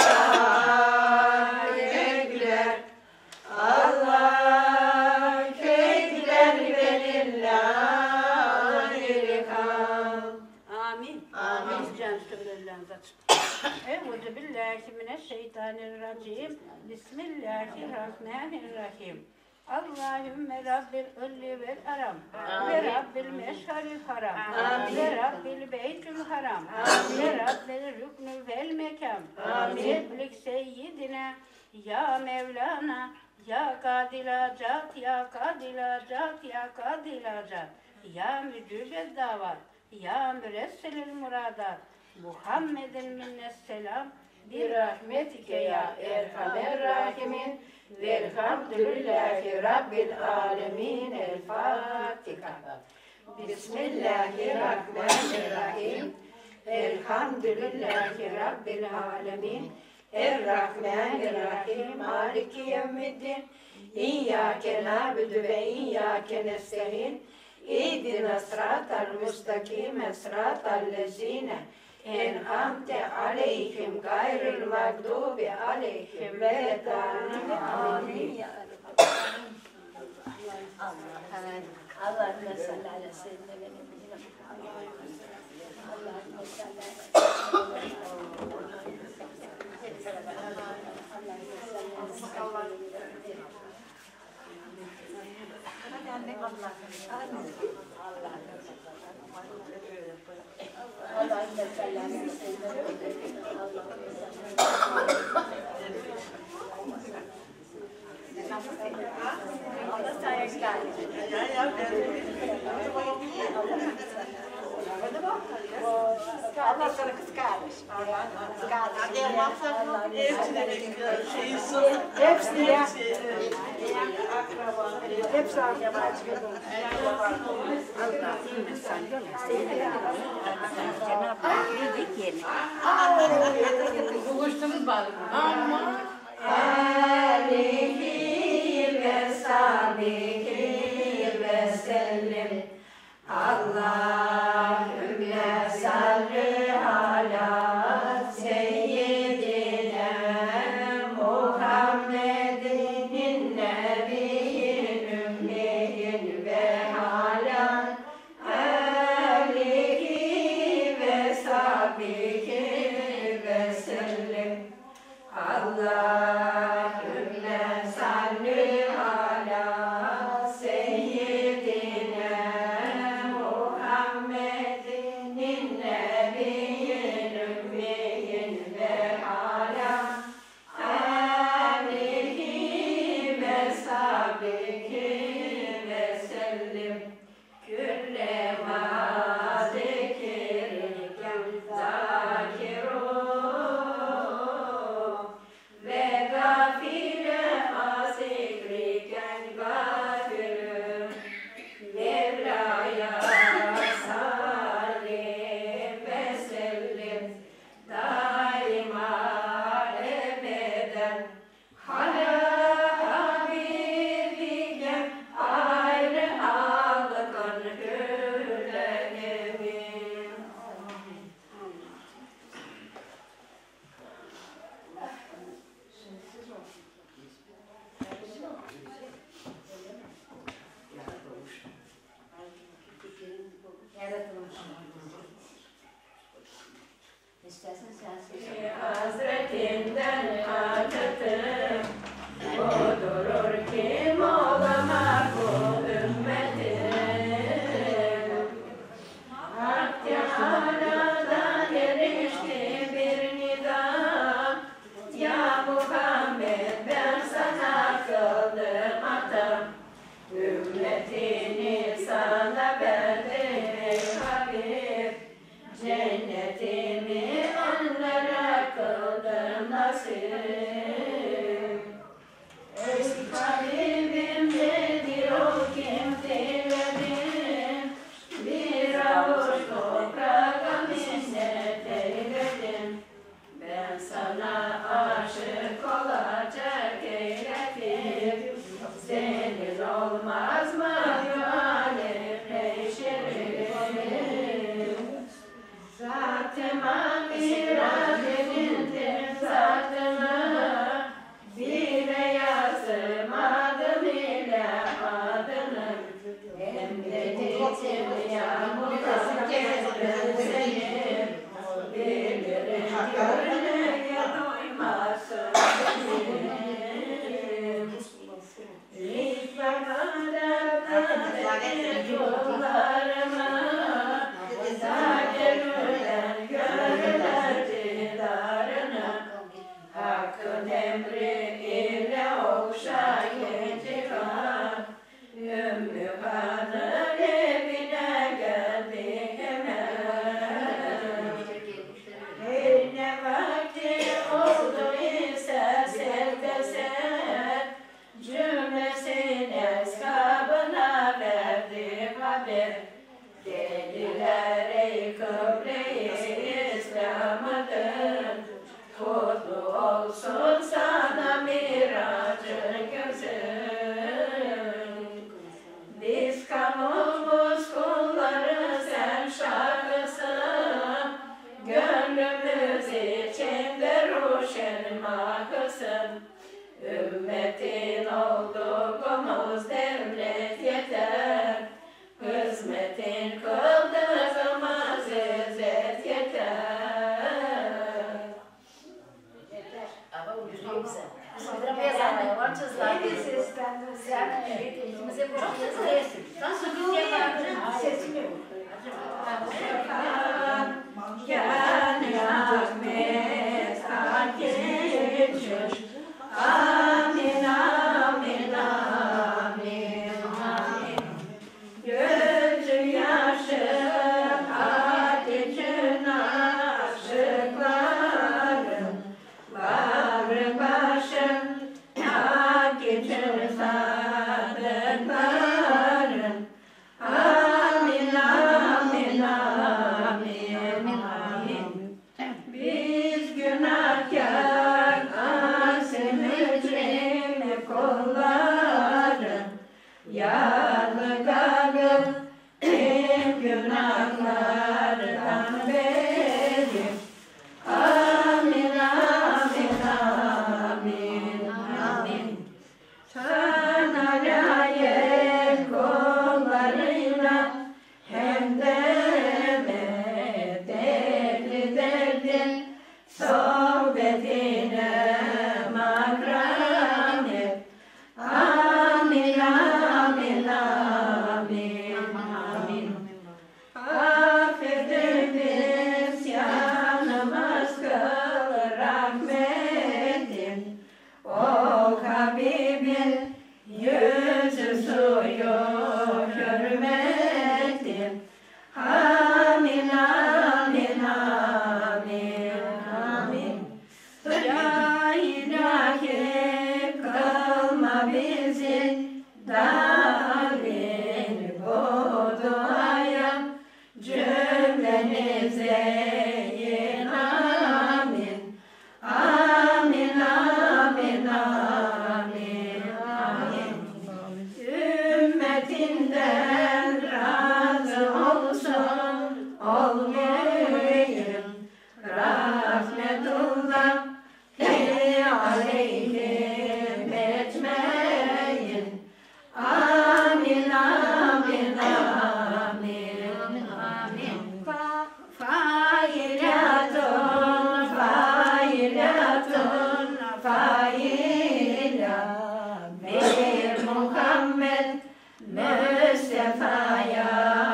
ekber, Allah ekber velillahil hamd. Amin. Amin. Can söylerler. Euzu billahi mineşşeytanirracim. Bismillahirrahmanirrahim. Allahümme Rabbil ılli vel aram ve Rabbil meşharil haram ve Rabbil beytül haram ve Rabbil rüknü vel mekam Ceblik seyyidina ya Mevlana ya Kadilacat ya Kadilacat ya Kadilacat ya mücübed davat ya müresselil muradat Muhammedin minnesselam bir rahmetike ya erhamer rahimin velhamdülillahi rabbil alemin. El Fatiha. Bismillahirrahmanirrahim. Elhamdülillahi rabbil alemin. Errahmanirrahim. Maliki yevmiddin. İyyâke na'budu ve iyyâke nestaîn. İhdina sıratal mustakim sıratal lezîne en'amte aleyhim gayril mağdubi aleyhim ve dâlin. Amin. Allahümme salli ala seyyidina ve nebiyyina Muhammed. Allahümme salli ala Allah sana gösterdi. Allah sana kız kardeş. Kız kardeş. Hepsi ya. Hepsi yabancı. Cenab-ı Hak bildik yerine. Buluştunuz bari. Ama Alihi ve sahbihi ve sellim. Allahümme salli ala seyyidina Muhammedin nebiyyin ümmiyyin ve ala alihi ve sahbihi ve sellim. Allahümme salli ala seyyidina Muhammedin nebiyyin ümmiyyin ve ala alihi ve sahbihi ve sellim. Küllema zikirken zakirun ve gafile azikriken gafilun. Mevla'ya salim ve sellim daima ebeden hala habibike ayrı halkan hülegemin. İstersen sen söyle. Hazretinden hacetim o durur kim olamak bu ümmetim. Hak Teâlâ'dan erişti bir nida. Ya Muhammed ben sana kıldım atam. Ümmetini sana verdim ey Habib. Cennetimi onlara kıldım nasip. Ey Habibim nedir o kim diledim. Bir avuç toprağa minnet eyledim. Ben sana aşık olacak eyledim. Senin olmaz mı Yağlı gagıl tüm günahlardan benim. Amin, amin, amin, amin. Sana layık kollarıyla hem de dertli derdin sohbetine makram et. Amin, amin, amin, amin. Affedildi isyanımız kıl rahmetin. O Habibin yüzü suyu hürmetin. Amin, amin, amin, amin. Ya ilahi kılma bizi dâlin bu duaya cümlenize yin amin. Amin, amin, amin, amin. Ümmetinden razı olsun olmayın. Rahmetullah aleyhim etmeyin. Amin, amin, amin, amin. Failatun, failatun, faila bir Muhammed Mustafa'ya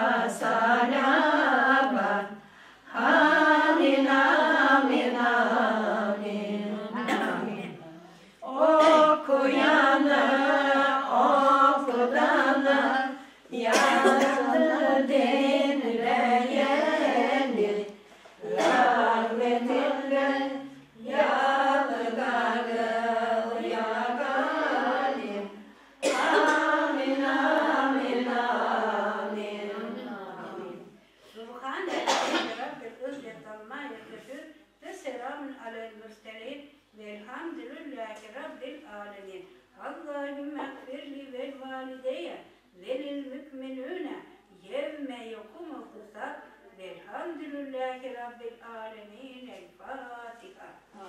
salavat. Amin, amin, amin, amin. Okuyanı, okudanı, yandı dinleyeni, rahmetinle yağlı gagıl ya galim. Amin, amin, amin, amin. Subhane Rabbil İzzet amma yasifun ve selamun alel murselin velhamdülillahi Rabbil alemin. Allahümme gfirli vel valideye velil mükminüne yevme yukumul hesab velhamdülillahi Rabbil alemin. El Fatiha.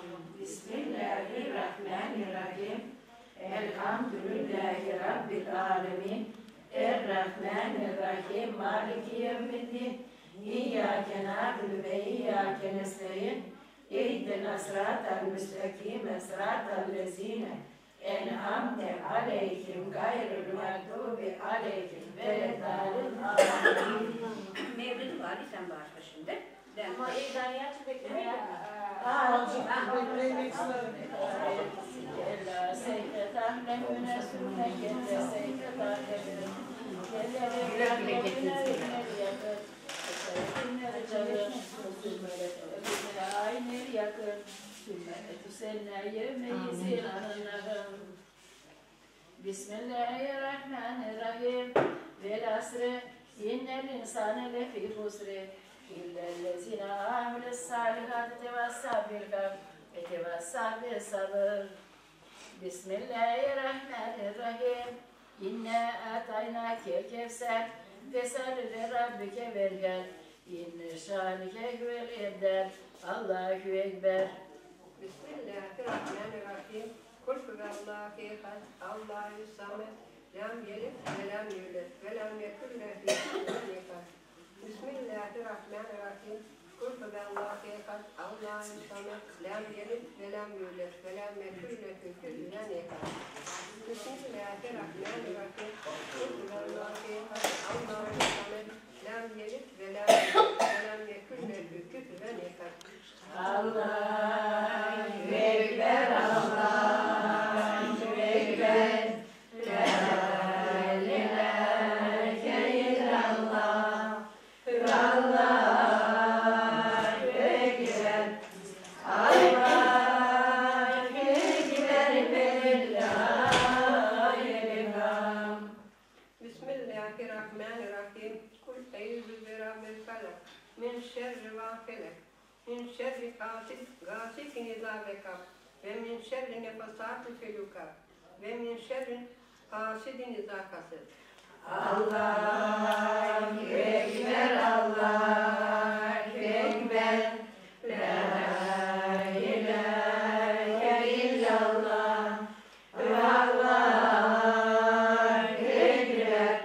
Bismillahirrahmanirrahim. Elhamdülillahi Rabbil alemin. Errahmanirrahim. Maliki yevmiddin. İyyâke na'budu ve iyyâke nestaîn. İhdina sıratal müstakim, sıratal lezîne en'amte aleyhim gayril mağdubi aleyhim veleddâlin. Amin. Mevlid var, sen başla şimdi. Ama İdaniye beklemeye. Bismillahirrahmanirrahim. Vel asri innel insane lefî husri illellezine amiles salihâti tevassa bil kalb ve tevassa bis sabr. Bismillahirrahmanirrahim. İnne ataynâke kevser fesal li rabbike vergel. İnne şânike güvel eder. Allahu ekber. Bismillahirrahmanirrahim. Kul huvallahu ehad, Allahu samed, lam yelid ve lam yulad ve lam yekun lehu kufuven ehad. Bismillahirrahmanirrahim. Kul huvallahu ehad, Allahu samed, lam yelid ve lam yulad ve lam yekun lehu kufuven ehad. Bismillahirrahmanirrahim. Kul huvallahu ehad, Allahu samed, lam yelid ve lam yulad ve lam yekun lehu kufuven ehad. Allahu Ekber, Allahu Ekber. La ilahe illallah. Allahu Ekber. Allahu Ekber. Billahirrahmanirrahim. Bismillahirrahmanirrahim. Kul eyyüzü birabbil felak. Min şerri ma felak. Min şerri gasikin izâ vekab. Ve min şerri nefasâti fil ukab. Ve min şerri hasidin izakası. Allahu Ekber, Allahu Ekber, La ilahe illallah, Allahu Ekber,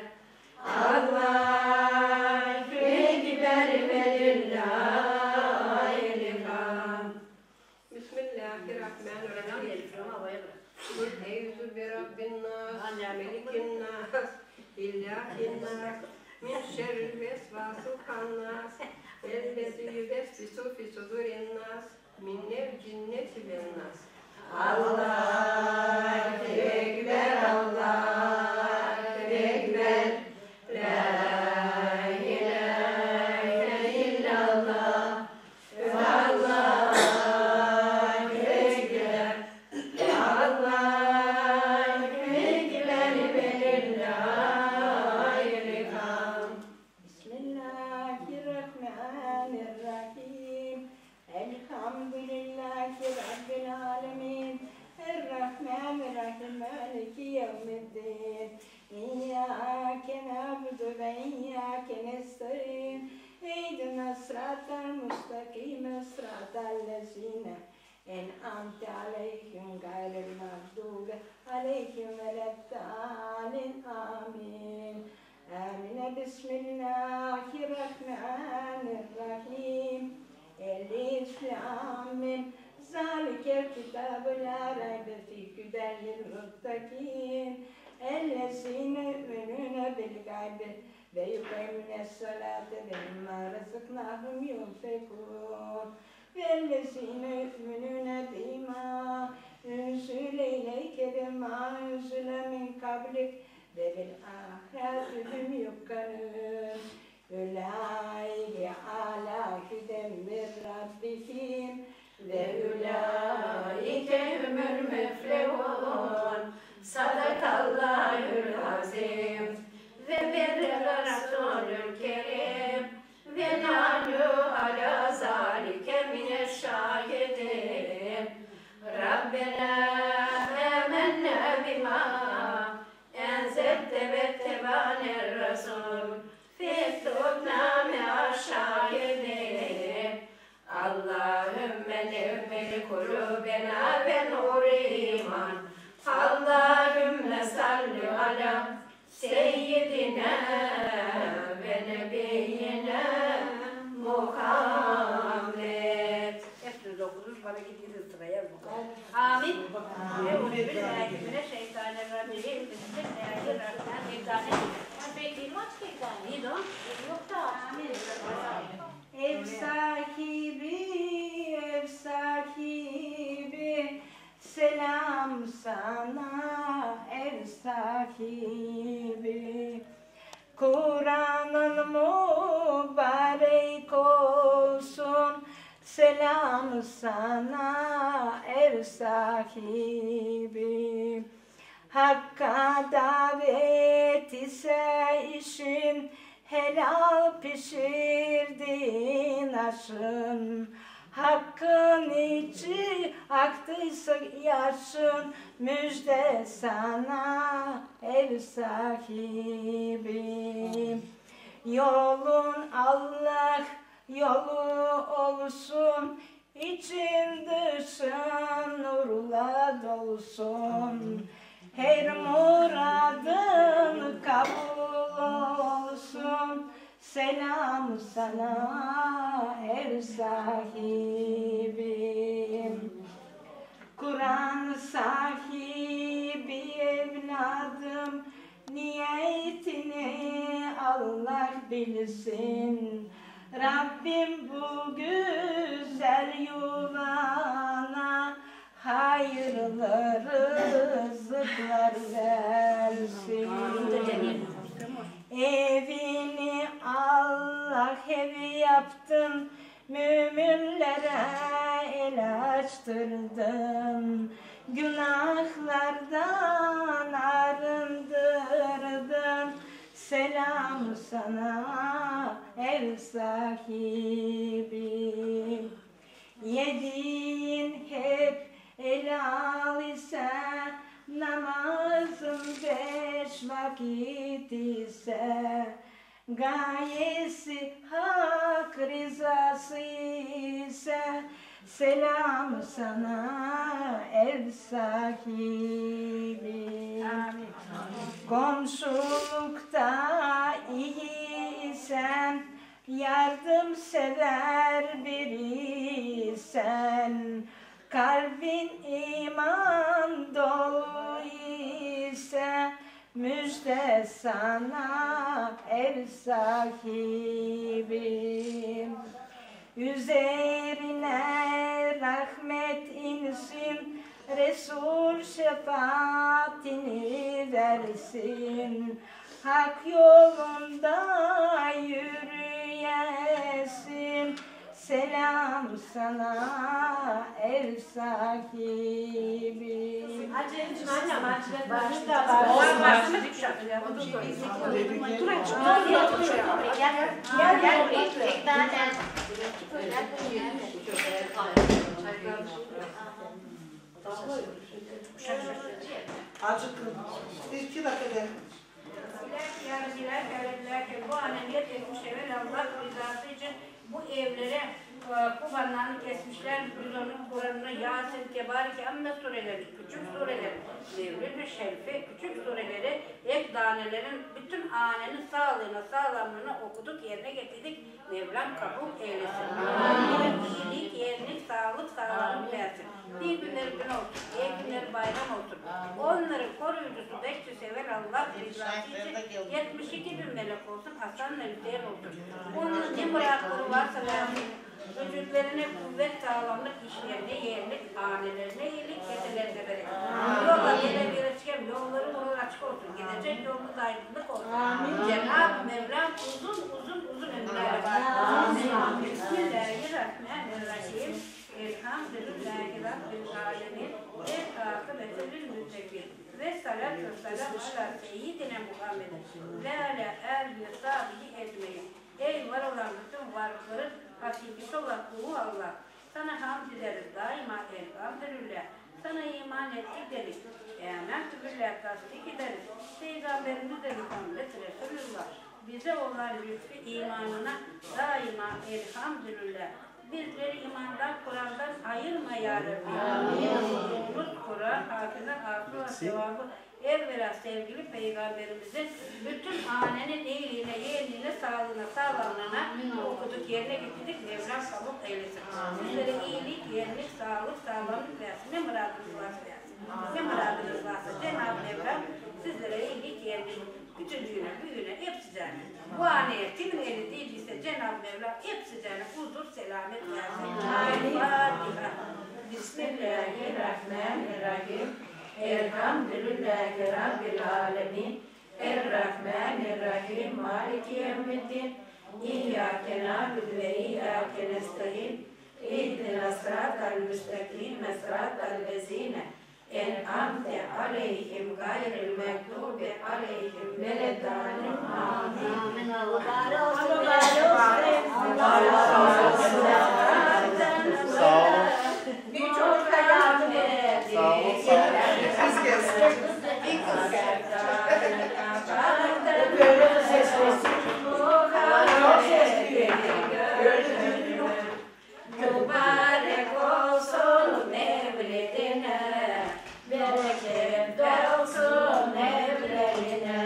Allahu Ekber ve lillahil hamd. Bismillahirrahmanirrahim. Kul eyyüzü bi rabbin nas, melikin nas, ilahin nas, min şerril vesvasil kannas, ellezî yüvesvisu fi sudurin nas, minel cinneti ven nas. Allahu Ekber, Allahu Ekber, La ilahe illallah, Allahu Ekber, Allahu Ekber ve lillahil hamd. Bismillahirrahmanirrahim. Elhamdülillahi Rabbil alemin. Errahmanirrahim. Maliki yevmiddin. İyyâke na'budu ve iyyâke nestaîn. İhdina sıratal müstakîm. Sıratal lezîne en'amte aleyhim gayril mağdûbi aleyhim veleddâlin. Amin. Amine bismillahirrahmanirrahim. Elif lam mim. Zalikel kitabı la raybe fî huden lil muttaqîn. Ellezîne yu'minûne bil gaybi ve yuqîmûnessalâte ve mimmâ razaknâhum yunfikûn. Vellezîne yu'minûne bimâ unzile ileyke ve mâ unzile min kablik ve bil âhireti hum yuqinûn. Ulaike alâ huden min rabbihim Ve ulaike humul müflihun. Sadakallahul azim. Ve berrel rasulül kerim. Ve nahnu ala zalike mineşşahidin. Rabbena amennâ bimâ enzelte vettebaner rasul. Fektubna me'aşşahidin. Allahümme nevmel kulubena ve nur iman. Allahümme salli ala seyyidina ve nebiyyina Muhammed. Hepiniz okudunuz, bana gidiyoruz sıraya bu kadar. Amin. Euzubillahimineşşeytanirracim. Bismillahirrahmanirrahim. İyi de o. Yok da. Amin. Ev sahibi, selam sana ev sahibi. Kur'an'ın mübarek olsun, selam sana ev sahibi. Hakka davet ise işin, helal pişirdin aşın. Hakkın içi aktıysa yaşın, müjde sana ev sahibi. Yolun Allah yolu olsun, için dışın nurla dolsun. Her muradın kabul olsun, selam sana ev sahibim. Kur'an sahibi evladım, niyetini Allah bilsin. Rabbim bu güzel yuvana hayırlı rızıklar versin. Evini Allah evi yaptın, müminlere el açtırdın. Günahlardan arındırdın, selam sana ev sahibi. Yediğin hep helal ise namaz Namazın 5 vakit ise gayesi hak rızası ise selam sana ev sahibi. Komşulukta iyisen, yardımsever birisen, kalbin iman dolu ise müjde sana ev sahibi. Üzerine rahmet insin, Resul şefaatini versin, hak yolunda yürüyesin. Selam sana ev sahibi. Hacı'cığım annem başında başını düşüyor. Acıkın. 2 dakika. Bu ameliyat etmiş evvel Allah rızası için bu evlere kubanlarını kesmişler, Gülon'un, Kur'an'ını, Yasin, Tebareke, Amme sureleri, küçük sureleri, Mevlid-i Şerife, küçük sureleri, hep danelerin bütün anenin sağlığına, sağlamlığına okuduk, yerine getirdik. Mevlam kabul eylesin. İyilik, yerlik, sağlık, sağlamlık versin. Bir günleri gün olsun, diğer günleri bayram olsun. Onların koruyucusu, bekçisi Allah rızası için 72 bin melek olsun, Hasan'la Hüseyin olsun. Onun ne muratları varsa versin. Vücutlarına kuvvet, sağlamlık, işlerine yerlik, hanelerine iyilik, gecelerine bereket. Yola bile gireceğim, yolları onun açık olsun. Gidecek yolumuz aydınlık olsun. Cenab-ı Mevlam uzun ömürler versin. Bismillahirrahmanirrahim. Elhamdülillahi Rabbil alemin. El-akıbete lil-müttekin. Ve salatu selam ala seyyidine Muhammed'in. Ve ala el-i sahibi ecmeyin. Ey var olan bütün varlıkların hakikisi olan Allah. Sana hamd ederiz daima elhamdülillah. Sana iman ettik deriz. Ementübillah tasdik ederiz. Peygamberimiz de Muhammed Resulullah. Bize olan lütfü imanına daima elhamdülillah. Bizleri imandan, Kur'an'dan ayırma ya Rabbi. Yolumuz Kur'an, hafızan, hafızan, sevabı, evvela sevgili Peygamberimizin bütün hanenin iyiliğine, yeğenliğine, sağlığına, sağlamlığına okuduk, yerine getirdik. Mevlam kabul eylesin. Sizlere iyilik, yeğenlik, sağlık, sağlamlık versin. Ne muradınız varsa versin. Ne muradınız varsa Cenab-ı Mevlam sizlere iyilik, yeğenlik, küçücüğüne, büyüğüne, hepsi cennet. Bu haneye kimin eli değildiyse Cenab-ı Mevlam hepsi cennet. Huzur, selamet versin. Fatiha. Bismillahirrahmanirrahim. Elhamdülillahi Rabbil alemin. Errahmanirrahim. Maliki yevmiddin. İyyâke nâbudu ve iyyâke nestaîn. İhdina sıratal müstakim. Sıratal lezîne en'amte aleyhim gayril mağdubi aleyhim veleddâlin. Amin. Allah razı olsun. Sağ olun. Birçok da yardım etti. Sağ olun. Kız gelsin. Bir kız geldi. Mübarek olsun mevlidine, bereket olsun evlerine.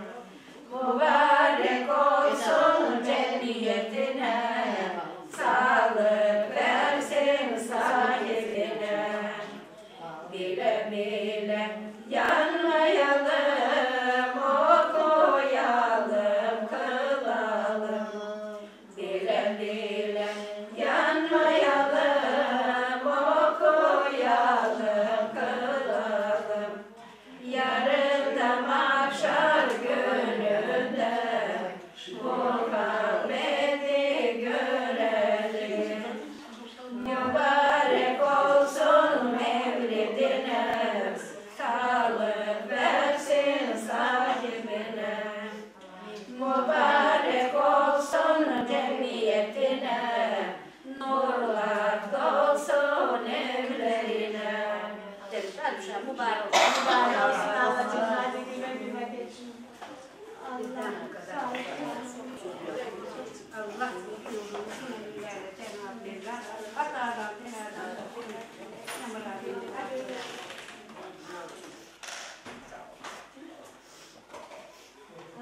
Mübarek olsun cemiyetine, sağlık versin sahibine. Bile bile yanmayalım, okuyalım, kılalım. Bile bile yanmayalım, okuyalım, kılalım. Yarın da mahşer gününde Muhammed'i görelim. Mübarek olsun mevlidine, sağlık versin sahibine. Mübarek olsun cemiyetine, nurlar dolsun evlerine. Mübarek olsun. Mübarek olsun ablacığım.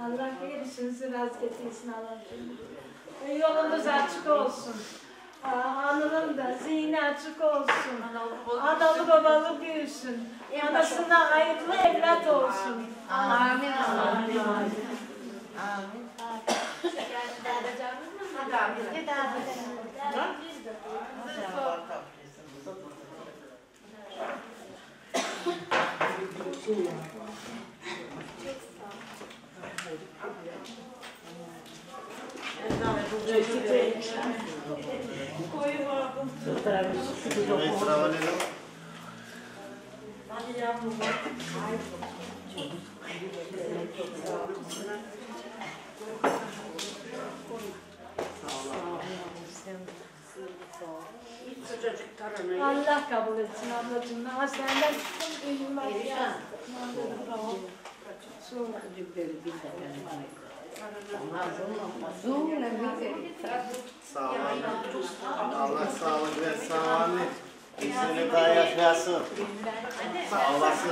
Allah gerisinizi razı getirsin Allah'ım. Yolunuz açık olsun. Anılın da zihni açık olsun. Analı babalı büyüsün. Anasına hayırlı evlat olsun. Amin. Amin. Amin. Allah kabul etsin ablacığım. Senden büyümez ya. Sağ olun. Allah sağlık ve sağlık. İkisini daha yaşayasın. Sağ olasın.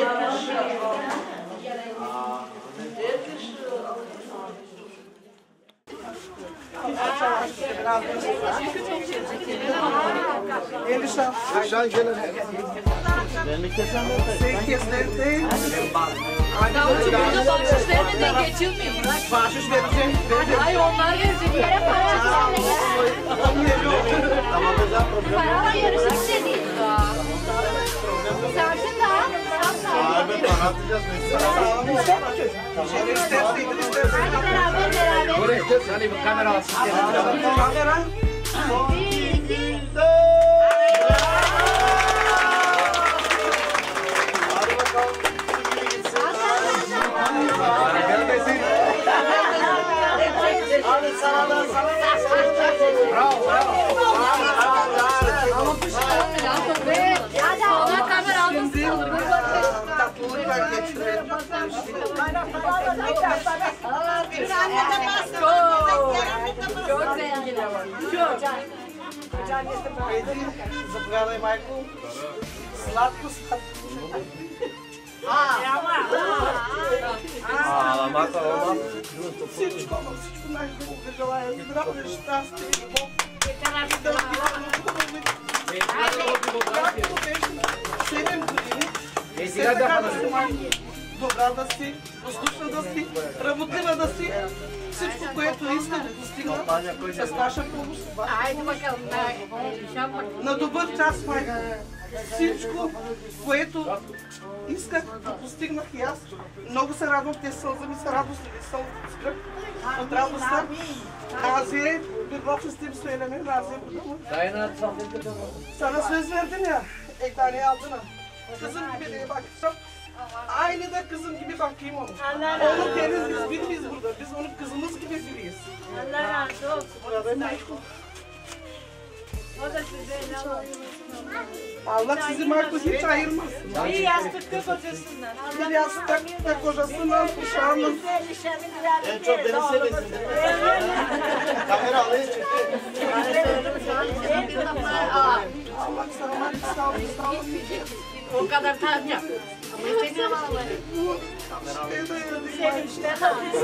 Elişan. Elişan gelin. Beni kesen de. Sen kesler değil. Davut'un burada bahşiş vermeden geçilmiyor. Bahşiş verecek. Hayır onlar verecek. Yere para Tamam hocam problem. Paralar yarışı size değil. Sersin daha. Abi para atacağız mesela. İster mi çocuk? Şöyle isterseydin isterseydin. Beraber. Buraya işte hani bir kamera alsın. Kamera. Hadi bakalım. Gelmesin. Hadi sana da sana. Bravo bravo. Ama bu şey olmuyor. Sonra kamera aldım size alır. Tatlılıkla geçirelim. Çok zengin ama. Çok. Pedi, zapowiadaj Majku. Sladko, sladko. Ağlamak olmaz. Всичко най-хубаво желая. Здраве, щастие, любов. Както беше 7 години, все така да си майко. Добра да си, послушна да си, работлива да си. Всичко, което искам да постигна с наша помощ. Haydi bakalım. На добър час, майко. Всичко, което исках да постигнах и аз. Много се радвам, те сълза ми са радостни, не са от скръп, от радостта. Aziye bir laf isteyip söylemeyin, Aziye burada mı? Sana söz verdim ya, ekranı aldın. Kızım gibi diye bakacağım. Aynı da kızım gibi bakayım onu. Onu deriz biz bilmeyiz burada, biz onun kızımız gibi biliyiz. Allah razı olsun. Burada Michael. O da size Allah sizi Michael hiç ayırmasın. İyi yastıkta kocasından. Bir yastıkta kocasından, kuşağının. En çok beni sevesin değil mi? Kamera alayım çünkü. Allah sana sağ olun, sağ olun. O kadar tanıyacağım. Sevinçten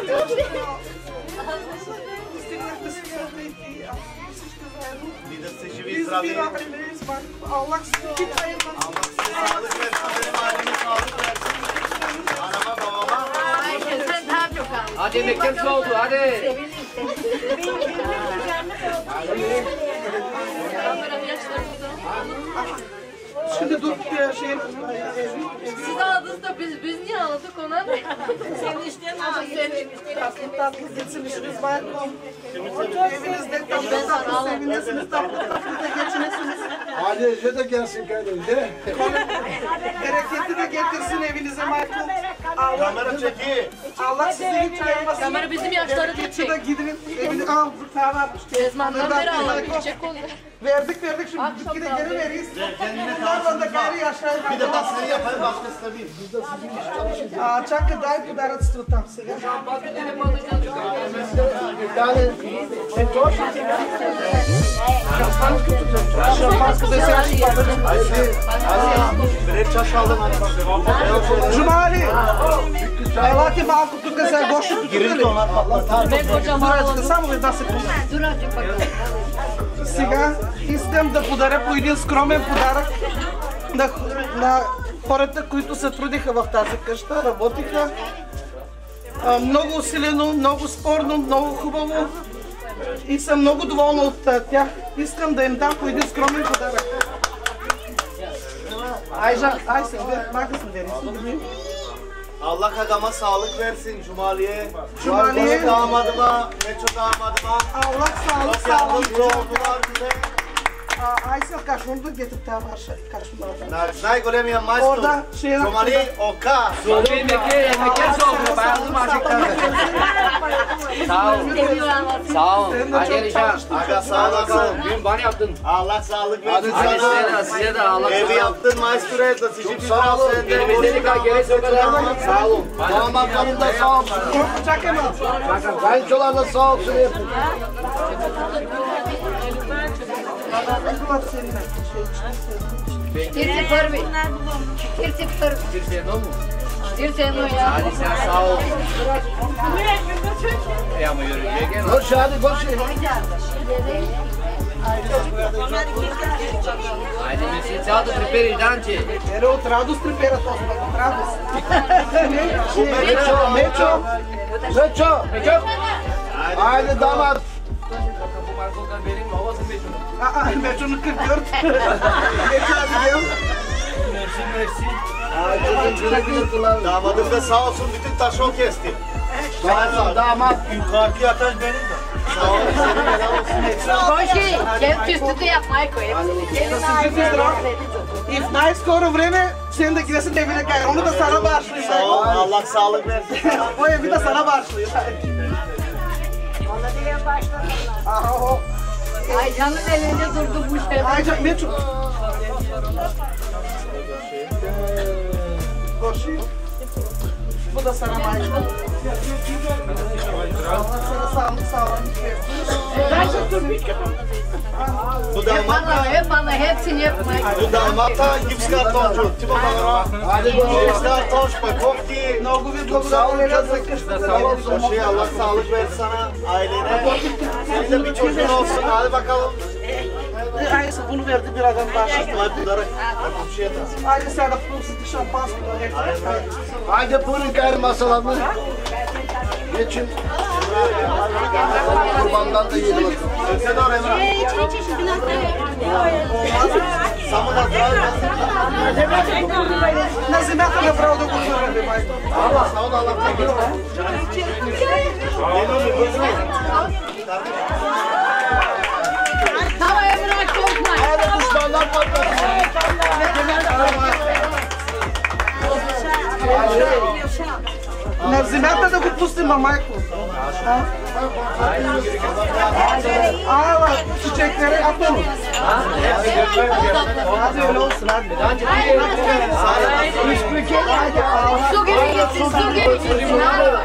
Bir de sizi Biz bir aileyiz bak. Allah sizi hiç ayırmasın. Allah size sağlık versin. Benim aileme sağlık versin. Anama babama. Herkesten daha çok aldım. Hadi mekan oldu hadi. Şimdi dur şey. Siz aldınız da biz niye aldık ona? Sevinçten aldık. Tatlı tatlı geçinişiniz var. Evinizde tatlı tatlı sevinirsiniz. Tatlı tatlı da geçinirsiniz. Hadi Ece de gelsin kardeşim. Bereketi de getirsin evinize Michael. Kamera çeki. Allah sizi hiç ayırmasın. Kamera bizim yaşları Bereketi çek. de gidin evini al. Tamam. Ezmandan beri aldık. Çek onu. Verdik şimdi bir de geri veririz. Bunlarla da gayri yaşayalım. Bir de tasarı yapalım başkası da değil. Biz de sizin iş çalışacağız. А, чакай, дай подаръците там сега. Шампанската сега ще бъде. Hadi. Birer çaş aldım hadi. Cumali, ела ти Дайте малко тук за Гошо. Гирите она патлата. Дурачка, само една секунда. Сега искам да подаря по един скромен подарък на хората, които се трудиха в тази къща, работиха. Много усилено, много спорно, много хубаво и съм много доволна от тях. Искам да им дам по един скромен подарък. Aycan, sen de markasını verirsin. Allah kagama sağlık versin Cumali'ye. Cumali'ye. Damadıma, Meço damadıma. Allah sağlık, Çok sağlık. yardımcı oldular bize. Aysel kaşını da getir tamam kaşını. Najgolemija majstor. Orada şey Cumali Oka. Yemek soğuk. Bayıldım açıktan. Sağ ol. Sağ ol. Hadi Erişan. Aga sağ olasın. Dün bana yaptın. Allah sağlık versin Hadi sana. size de Allah Evi sağlık. yaptın maestro et. Çok sağ ol. Elimizde de gerisi o kadar. Sağ olun. Damatlarım da sağ olsun. Çakın al. Kayınçolar da sağ olsun. Tirsi prvi. Tirsi prvi. Tirsi domu. Tirsi no ya. Hadi sen sağ ol. Ama yürüyecek gel. Koş hadi koş. Ajde mi si ceo da priperiš danče. Jer od radost pripera to smo, od radost. Meço. Haydi damat. Bu Marco'da benim babası Meço'nun. Aa, Meço'nun 44. Meço gidiyor. Damadım da sağ olsun bütün taşı o kesti. Sağ ol damat. Yukarıki yataş benim de. Sağ ol. Senin helal olsun. Boşi, gel üstü de yapmayı koy. И в най-скоро време ще да ги се не видя как. Onu da sana bağışlayayım. Sağ ol. Allah sağlık versin. O evi de sana bağışlayayım. Aycan'ın elinde durdu bu şey. Aycan Meço. Koşu. Bu da sana bağışlayayım. Allah sana sağlık sağlık. Bu damat Hep bana hepsini yapmayı koy. bu damat da gips kartoncu. Tipo bana. Hadi gips kartonç pakovki. Много ви благодаря за къщата. Şey Allah sağlık versin sana, ailene. Senin de bir çocuğun olsun. Hadi bakalım. Айде се bunu verdi bir adam bağışlayayım. Hadi bunları. Hadi bir şey yaparsın. Айде сега да пусти шампанско. Haydi buyurun gayrı masalarını. Geçin. Kurbandan da yiyelim. Öte doğru Emrah. Само да трябва. На земята направо да го зараби, майко. Allah sağ ol Allah tekrar. Tamam Emrah korkma. Hadi kuşlardan patlasın. На земята да го пустим, майко. Ала, çiçekleri atalım. Hadi öyle olsun hadi. Su gibi gitsin, su gibi gitsin.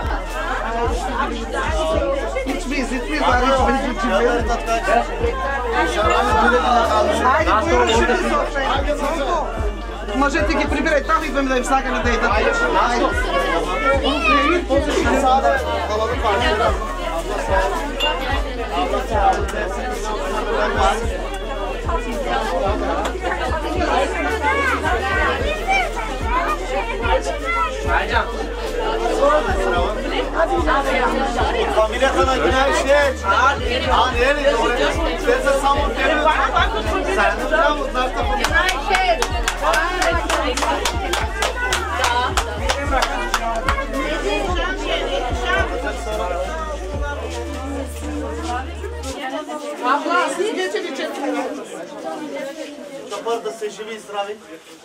İçmeyiz, bari içmeyiz, içmeyiz. Haydi buyurun şimdi sofraya. Можете ги прибирайте там, идваме да им слагаме да идат. Хайде. Sağda kalalım parçalar. Allah sağlık versin. Aycan. Familie sana güneşler. Hadi nereye? Oraya samur geliyor. Sen de tamam mı? Abla siz geçin içeri. Kapar da se živi i zdravi.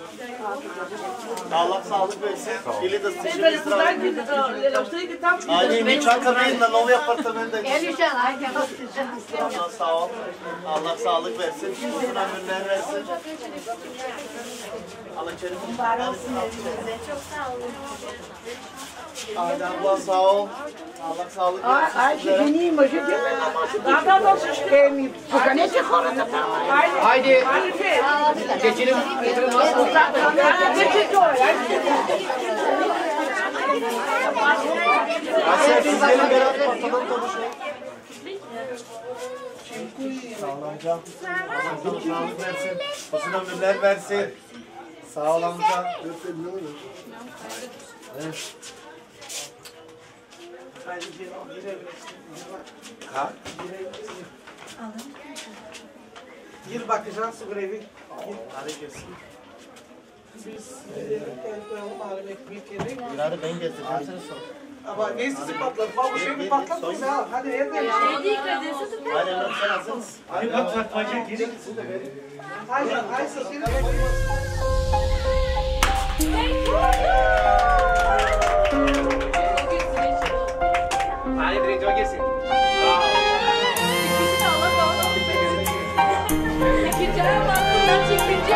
Allah sağlık versin. Ili da se živi i zdravi. Ajde, mi čakаме na novi apartament. Elişan, Aycan. Allah sağ ol. Allah sağlık versin. Uzun ömürler versin. Allah içeri. Çok sağ olun. Ayda abla sağ ol. Allah sağlık versin. Ayşe, може да поканете хората там. Haydi. Geçelim. Getirin masaya. Aysel siz gelin beraber ortadan konuşun. Sağ ol amca. Allah sana sağlık versin. Uzun ömürler versin. Sağ ol amca. Evet. Ha? Gir bakacağız su grevi. Hadi gelsin. Koyalım ağrım ekmek yedik. Hadi ben getireceğim seni sonra. Ama neyse sizi patladı. Bak bu şeyi patlatma ya. Hadi nerede? Hadi lan sen hazırsın. Hadi bak bak bacak gelin. Hayır, hayır, seni Hadi direkt o gelsin. İkinci ayağım aklımdan çekince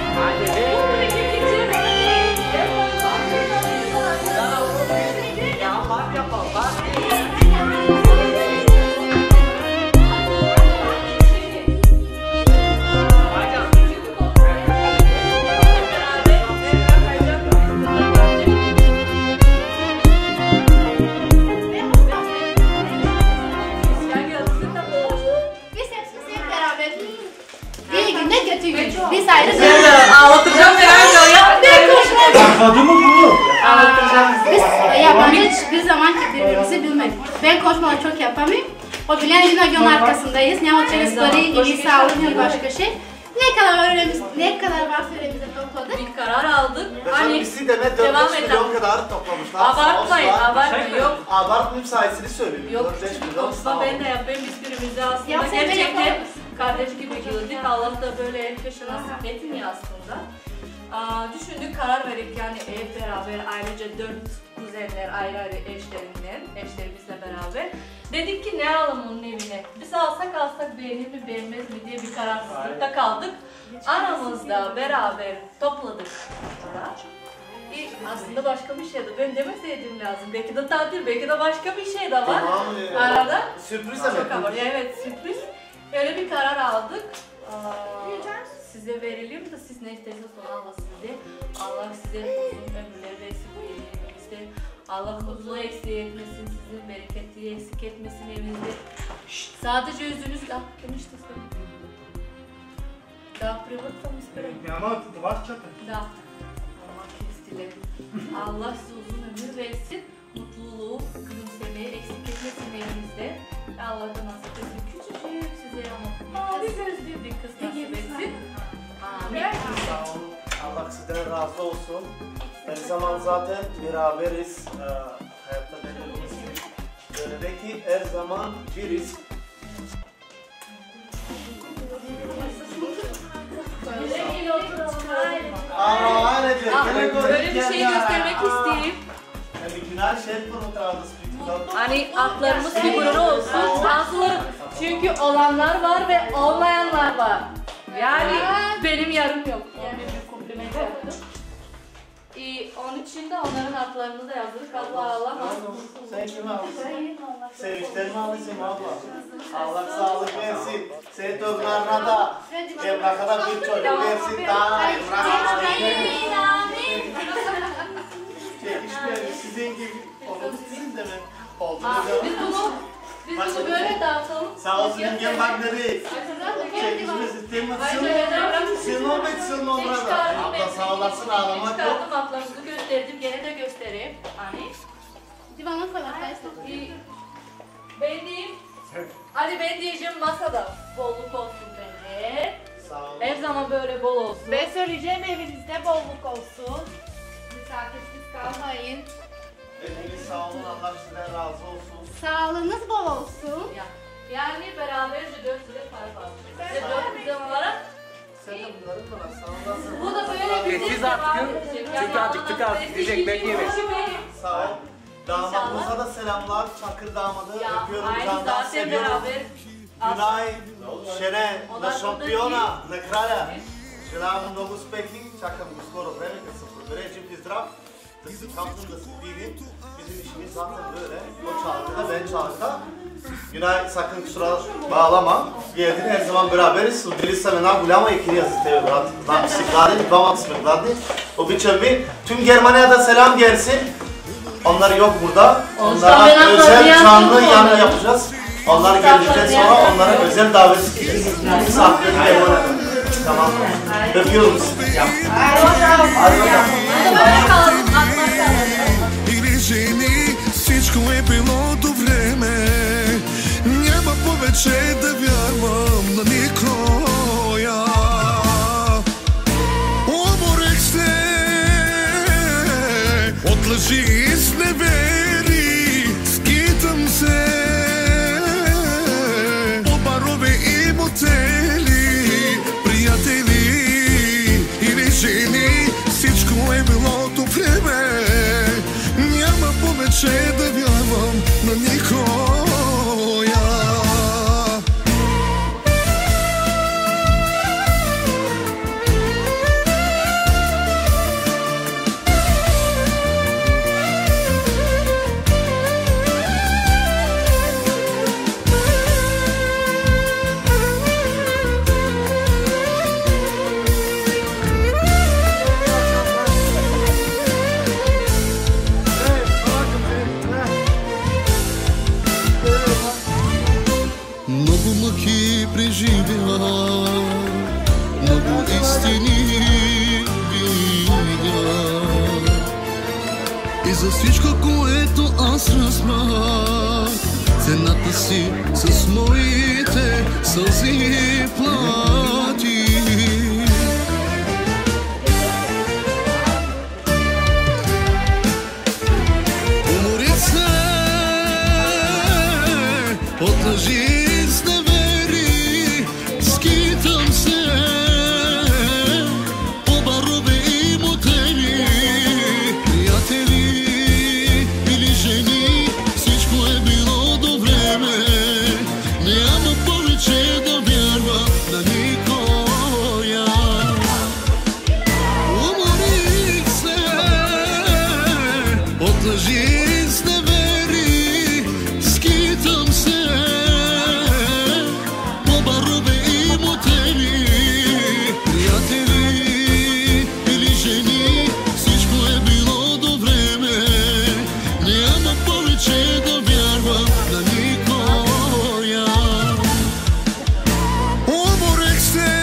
Ya bak yapalım bak. Biz ayrı Ağlatacağım herhalde ya. Ben koşmadım. Kadın mı bu? Ağlatacağım. Biz yabancı hiçbir zaman birbirimizi bilmedik. Ben koşmayı çok yapamıyorum. O bilen Günagön arkasındayız. Ne olacağız bari, iyi sağlık, iyi başka şey. Ne kadar varsa öğrenimize topladık. Bir karar aldık. Hani birisi deme devam 4-5 edelim. milyon kadar toplamışlar. Abartmayın, abartmayın. Yok. Abartmayayım sayesini söyleyeyim. Yok, 4-5 milyon sağ aslında ol. ben de yapayım birbirimize aslında. Yapsın, ben Gerçekten yaparım. kardeş gibi gördük. Allah da böyle herkese nasip etmiyor aslında. Düşündük, karar verdik yani ev beraber, ailece 4 kuzenler ayrı ayrı eşlerimizle beraber. Dedik ki ne alalım onun evine? Biz alsak beğenir mi beğenmez mi diye bir kararsızlıkta kaldık. Aramızda beraber topladık para. Aslında başka bir şeydi. Ben demeseydim lazım. Belki de tatil, belki de başka bir şey de var. Tamam. Arada. Sürpriz Çok demek. ama evet sürpriz. Öyle bir karar aldık. Size verelim de siz ne isterseniz onu alasınız diye. Allah size uzun ömürler versin bu yeni evinizde. Allah huzuru eksik etmesin, sizin bereketli eksik etmesin evinizde. Sadece yüzünüz enişte söyle. Da приводится мы спрям. Ama var çatı. Da. Allah kestiler. Allah size uzun ömür versin. Mutluluğu, gülümsemeyi eksik etmesin evinizde. Allah'tan nasip etsin. Küçücük size ama bir gözlü bir kız nasip etsin. Amin. Sağ olun. Allah sizden razı olsun. Her zaman zaten beraberiz. Hayatta belirliyiz. Böyle ki her zaman biriz. Böyle bir şey göstermek isteyeyim. Hani atlarımız figürü olsun, bazıları çünkü olanlar var ve olmayanlar var. Yani benim yarım yok. Yani bir kompliment yaptım. Onun için de onların adlarını da yazdık. Allah Allah. Sen kimi alırsın? Sevinçlerimi alırsın abla. Allah sağlık versin. Senin torunlarına da Emrah'a da bir çocuk versin. Daha Emrah'a da çekişmeyin. Sizin gibi olur sizin de mi? Biz bunu böyle dağıtalım. Sağ olsun yengem bak nereye? Çekişmesi temasını sığınmamak orada. Abla sağ olasın ağlamak yok. Çıkardım atlarımızı gösterdim. Gene de göstereyim. Hani. Divana koyalım. Ben diyeyim. Hadi ben diyeceğim masada. Bolluk olsun bence. Sağ olun. Her zaman böyle bol olsun. Ben söyleyeceğim evinizde bolluk olsun. Misafirsiz kalmayın. Hepiniz sağ olun. Allah sizden razı olsun. Sağlığınız bol olsun. Yani beraberce 4 lira para var. Size 4 lira olarak Sen de bunların da var. Sağ olasın. bu da böyle bir Siz artık çünkü acıktık artık diyecek bekleyemeyiz. Sağ ol. Damadımıza da selamlar. Çakır damadı. Öpüyorum Aynı candan zaten seviyorum. beraber. Günay, Şene, Onlar na burada šampiona, na kralja. Želim mnogo uspehih, čakam ga skoro vreme kad sam podređen ti zdrav, da se kapnem, da se divim. Bizim işimiz zaten böyle. O çalgıda, ben çalgıda. Günay sakın kusura bağlama. Geldin her zaman beraberiz. Udili se mena голяма и кирия за тебе, брат. Знам, че си гладен, двамата сме гладни. Обичам ви. Tüm Germanya'da selam gelsin. Onlar yok burada. Onlara özel canlı yayın yapacağız. Onlar geldikten sonra onlara özel davet edeceğiz. Bir saatleri devam edelim. Tamam mı? Öpüyorum sizi. Hadi bakalım. Böyle kalalım, atmak kalalım. Жени, всичко е било до време. Няма повече да вярвам на никоя. Уморех се от лъжи и сневери. Скитам се по барове и мотели. Приятели или жени, всичко е било до време. Няма повече да вярвам на никоя. Много мъки преживя, много истини видя. И за всичко, което аз разбрах, цената си с моите сълзи плати. Уморих се от лъжи. Скитам се по барове и мотели. Приятели или жени, всичко е било до време. Няма повече да вярва на никоя. Уморих се от лъжи и сневери. Скитам се по барове и мотели. Приятели или жени, всичко е било до време. Няма повече да вярва на никоя. Уморех се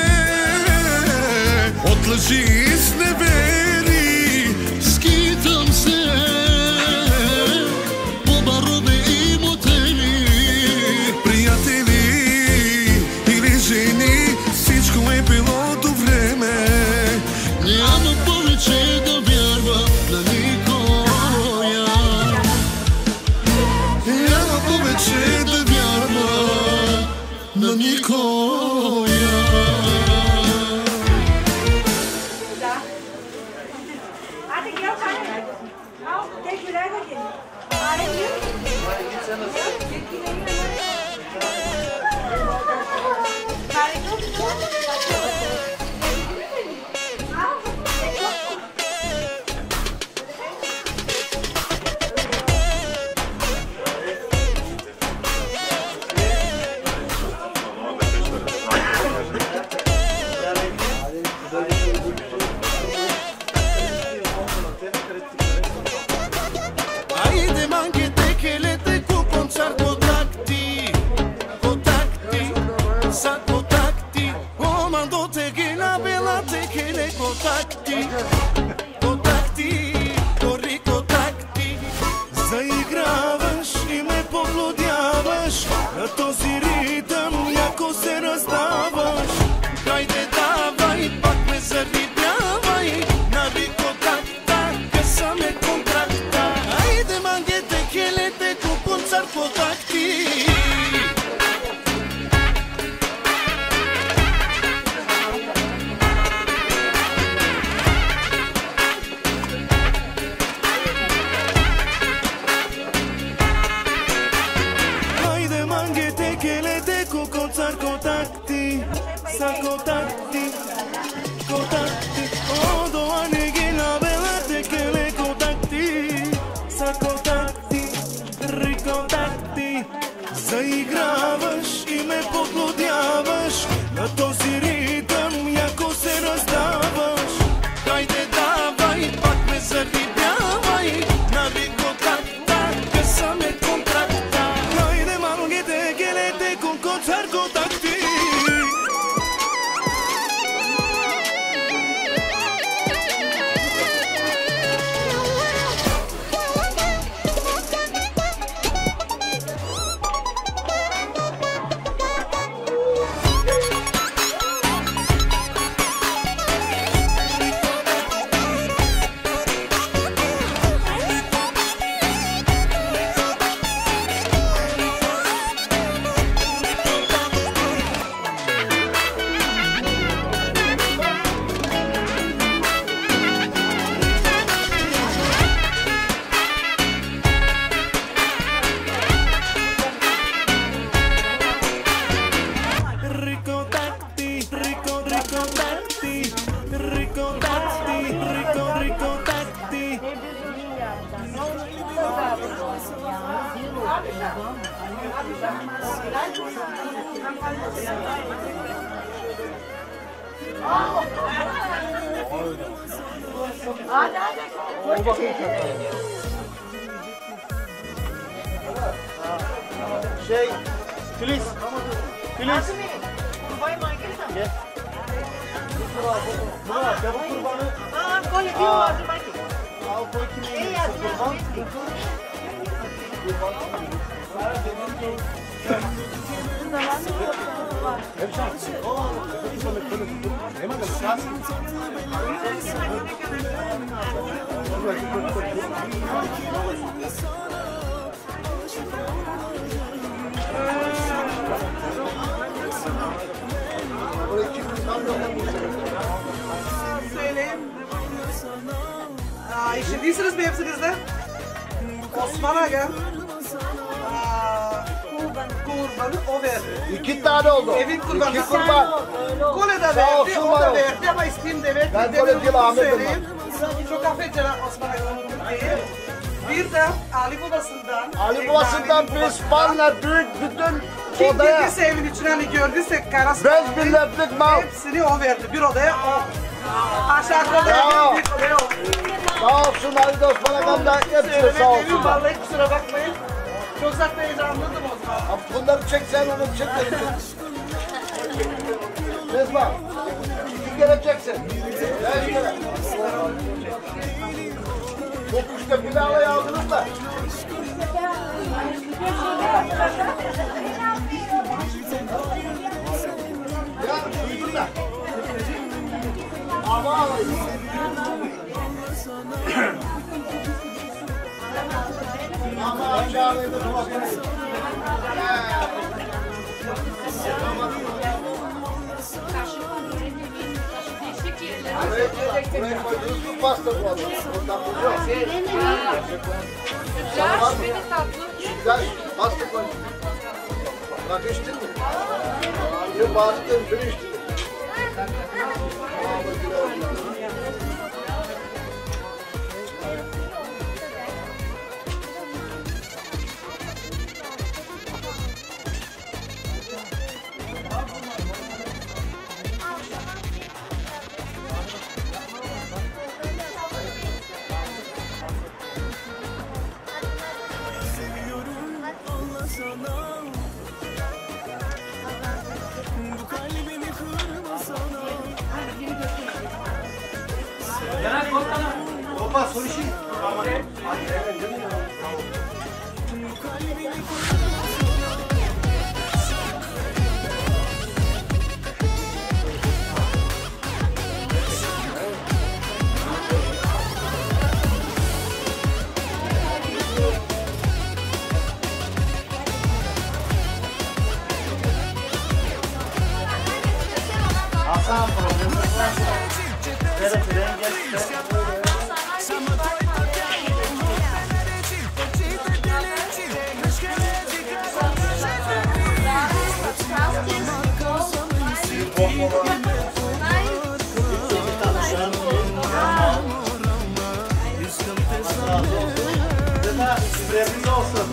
от лъжи и сневери. Скитам се по барове и мотели. Приятели или жени, всичко е било до време. Няма повече да вярва на никоя. Няма повече да вярва на никоя. Hadi gel hadi. Al, tek birer de gelin. Hadi gel. Haide manghete che le te cu concerto tacti, contacti, sa contacti, comando te che la bella te che le contacti, contacti, corri contacti, заиграваш и ме поблудяваш, на този ритъм яко се раздаваш. Хайде давай, пак ме зарибявай, нали контакта, късаме контракта. Хайде мангете, келете, купунцар контакти. Хайде мангете, келете, купунцар контакти. Sa contacti, contacti, oh doane gina belate che le contacti, sa contacti, ricontacti, заиграваш и ме поблудяваш, на този ритъм яко се раздаваш. Хайде давай, пак ме зарибявай, нали Şey, Filiz. Filiz. Gel. Murat, ya bu kurbanı. Al koy kimin kurban? Söyleyeyim. İşittiyseniz mi hepsinizde? Osman Aga. Kurbanı o verdi. 2 tane oldu. Evin kurbanı. 2 kurban. Kole de verdi, o da verdi ama ismini de verdi. Ben Kole değil Ahmet'im. Çok affedeceğim Osman Aga'nın. Bir de Ali Babası'ndan. Ali Babası'ndan Prispan'la büyük bütün kim odaya. Kim girdiyse evin içine hani gördüyse karası. 5 milletlik mal. Hepsini o verdi. Bir odaya o. Aşağıda da bir odaya o. Sağ olsun Ali de Osman Aga'ndan hepsine sağ olsun. Vallahi kusura bakmayın. Çok zaten heyecanlandım o zaman. Bunları çek sen onu çek beni. Resma. Bir kere çeksin. 5 kere. Kokuşta pilavı aldınız da. Ya duydun da. Ama alayım. Ama aşağıya da tutmasın. Buraya koyduğunuz su pasta bu adam. Ondan bu yok. Güzel, beni tatlı. Güzel, pasta koy. Bak içtin mi? Bir bastın, bir içtin. Opa, soru işi. Hasan problemi varsa. Tren geçti. Süremiz olsun.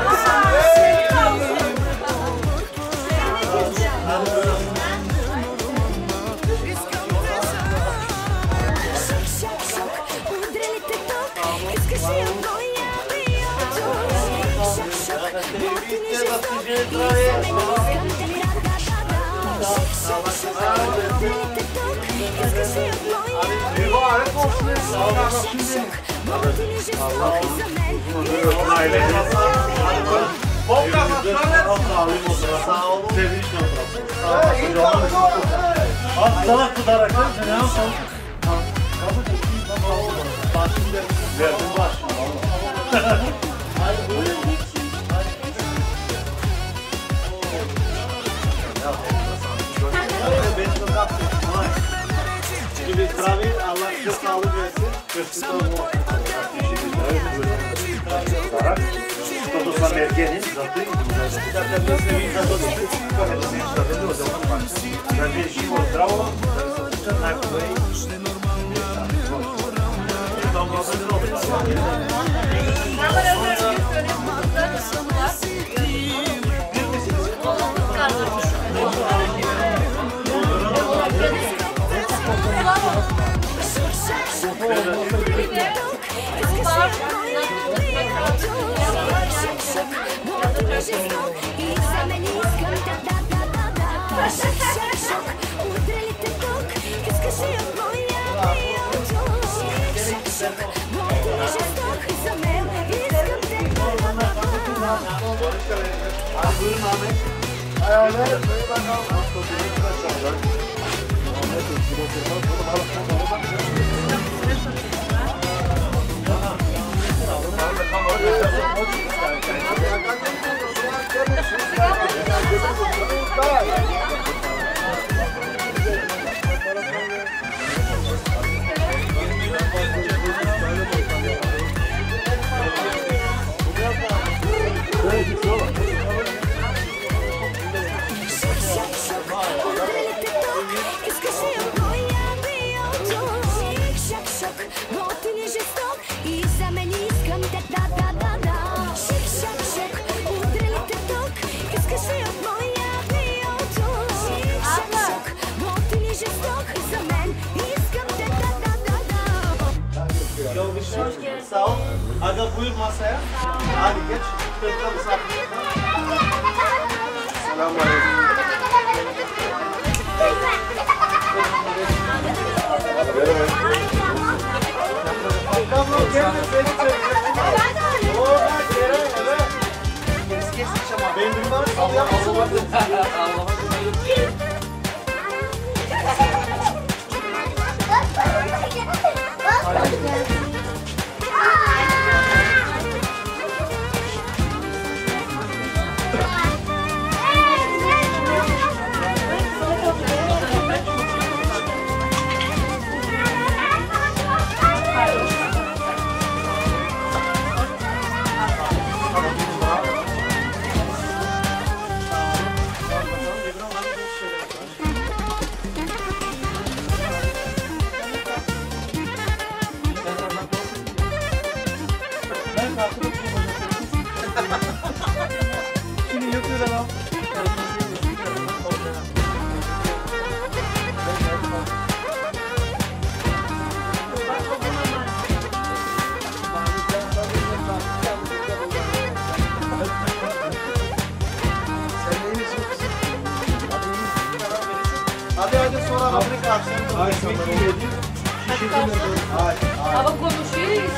Mübarek olsun. Allah uzun ailenin sağ olun. Salak tutarak sen ne yapsın? Başında verdim baş. Şimdi Travil Allah size sağlık versin. Köşküsü olmak. Totoslar erkeğinin zatı. Zaten ben seveyim zatı olsun. Ben bir işim var. Bravo. Kamera Buyurun Ahmet. Sağ ol. Aga buyur masaya. Hadi geç. Köfte misafir. Selamünaleyküm. Bakalım gel seni çekeceğim. Oha gel evet. Kes ama ben bilmem sal ya. Hadi sonra Afrika karşılayalım. Ay ekmek yedim. Ama konuşuyoruz.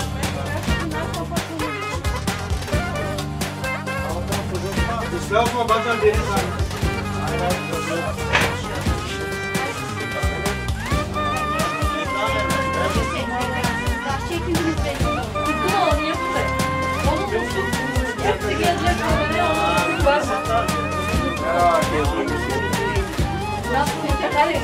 İslam'a bazen deniz var. Hepsi gelecek oraya. Var. Nasıl bir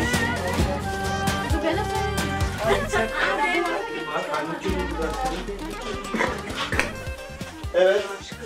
Evet.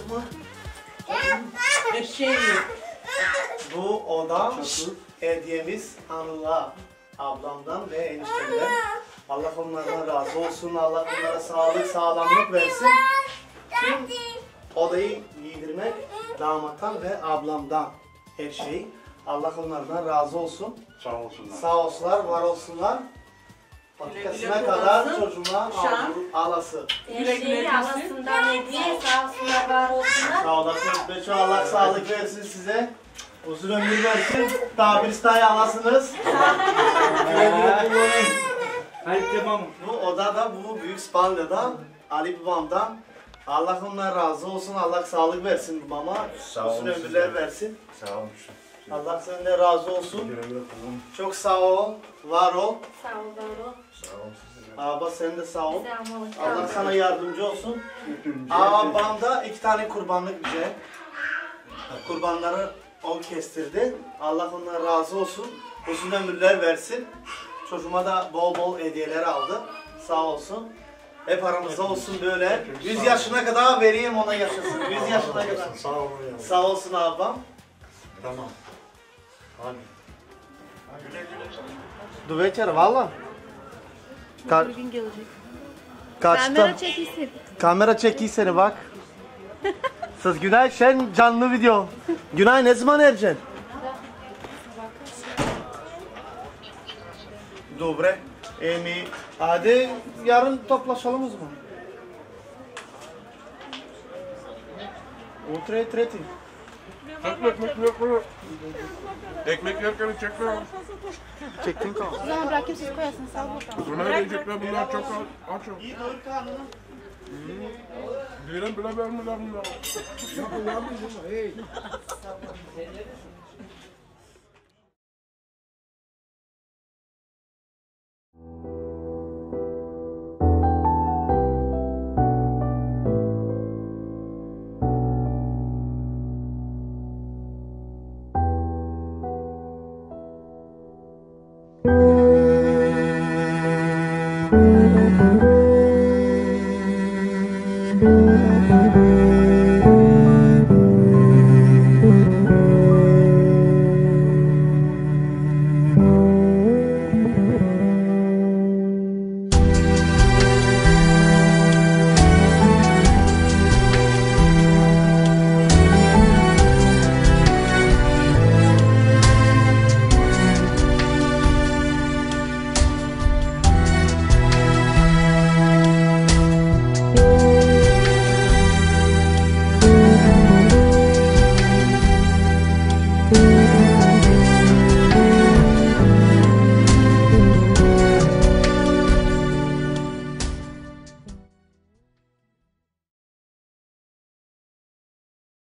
Bu oda hediyemiz Anıl'a, ablamdan ve eniştemden. Allah onlardan razı olsun. Allah onlara sağlık, sağlamlık versin. Tüm odayı giydirmek damattan ve ablamdan her şey. Allah onlardan razı olsun. Sağ olsunlar. Sağ olsunlar, var olsunlar. Patikasına kadar çocuğuma alası. Eşeği alasından hediye sağ olsunlar, var olsunlar. Sağ olasınız Beço, Allah sağlık versin size. Uzun ömür versin. Tabiristayı alasınız. Güle güle kullanın. Hayır tamam. Bu odada, bu büyük Spanya'da Ali babamdan. Allah ondan razı olsun. Allah sağlık versin babama. Uzun ömürler versin. Sağ olun. Allah senden razı olsun. Çok sağ ol, var ol. Sağ ol, var ol. Abba sen de sağ ol. Sağ ol. Allah sana yardımcı olsun. Abamda 2 tane kurbanlık bize. Kurbanları o kestirdi. Allah ondan razı olsun. Uzun ömürler versin. Çocuğuma da bol bol hediyeler aldı. Sağ olsun. Hep aramızda olsun böyle. 100 yaşına kadar vereyim ona yaşasın. 100 yaşına kadar. Sağ olun. Sağ olsun abam. Tamam. Hadi. Do večer, valla. Gün gelecek. Kaçta? Kamera çekilsin. Kamera çekilsene bak. Siz Günay sen canlı video. Günay ne zaman ereceksin? Dobre. Emi. Hadi yarın toplaşalım o zaman. Ultra treti. Ekmek yerken çekme. Çektin kal. O zaman bırakayım siz koyarsınız. Sağ ol bakalım. Buna gelecekler bunlar çok aç. İyi doyur karnını. Diyelim bile vermeden mi? Yapın, hey.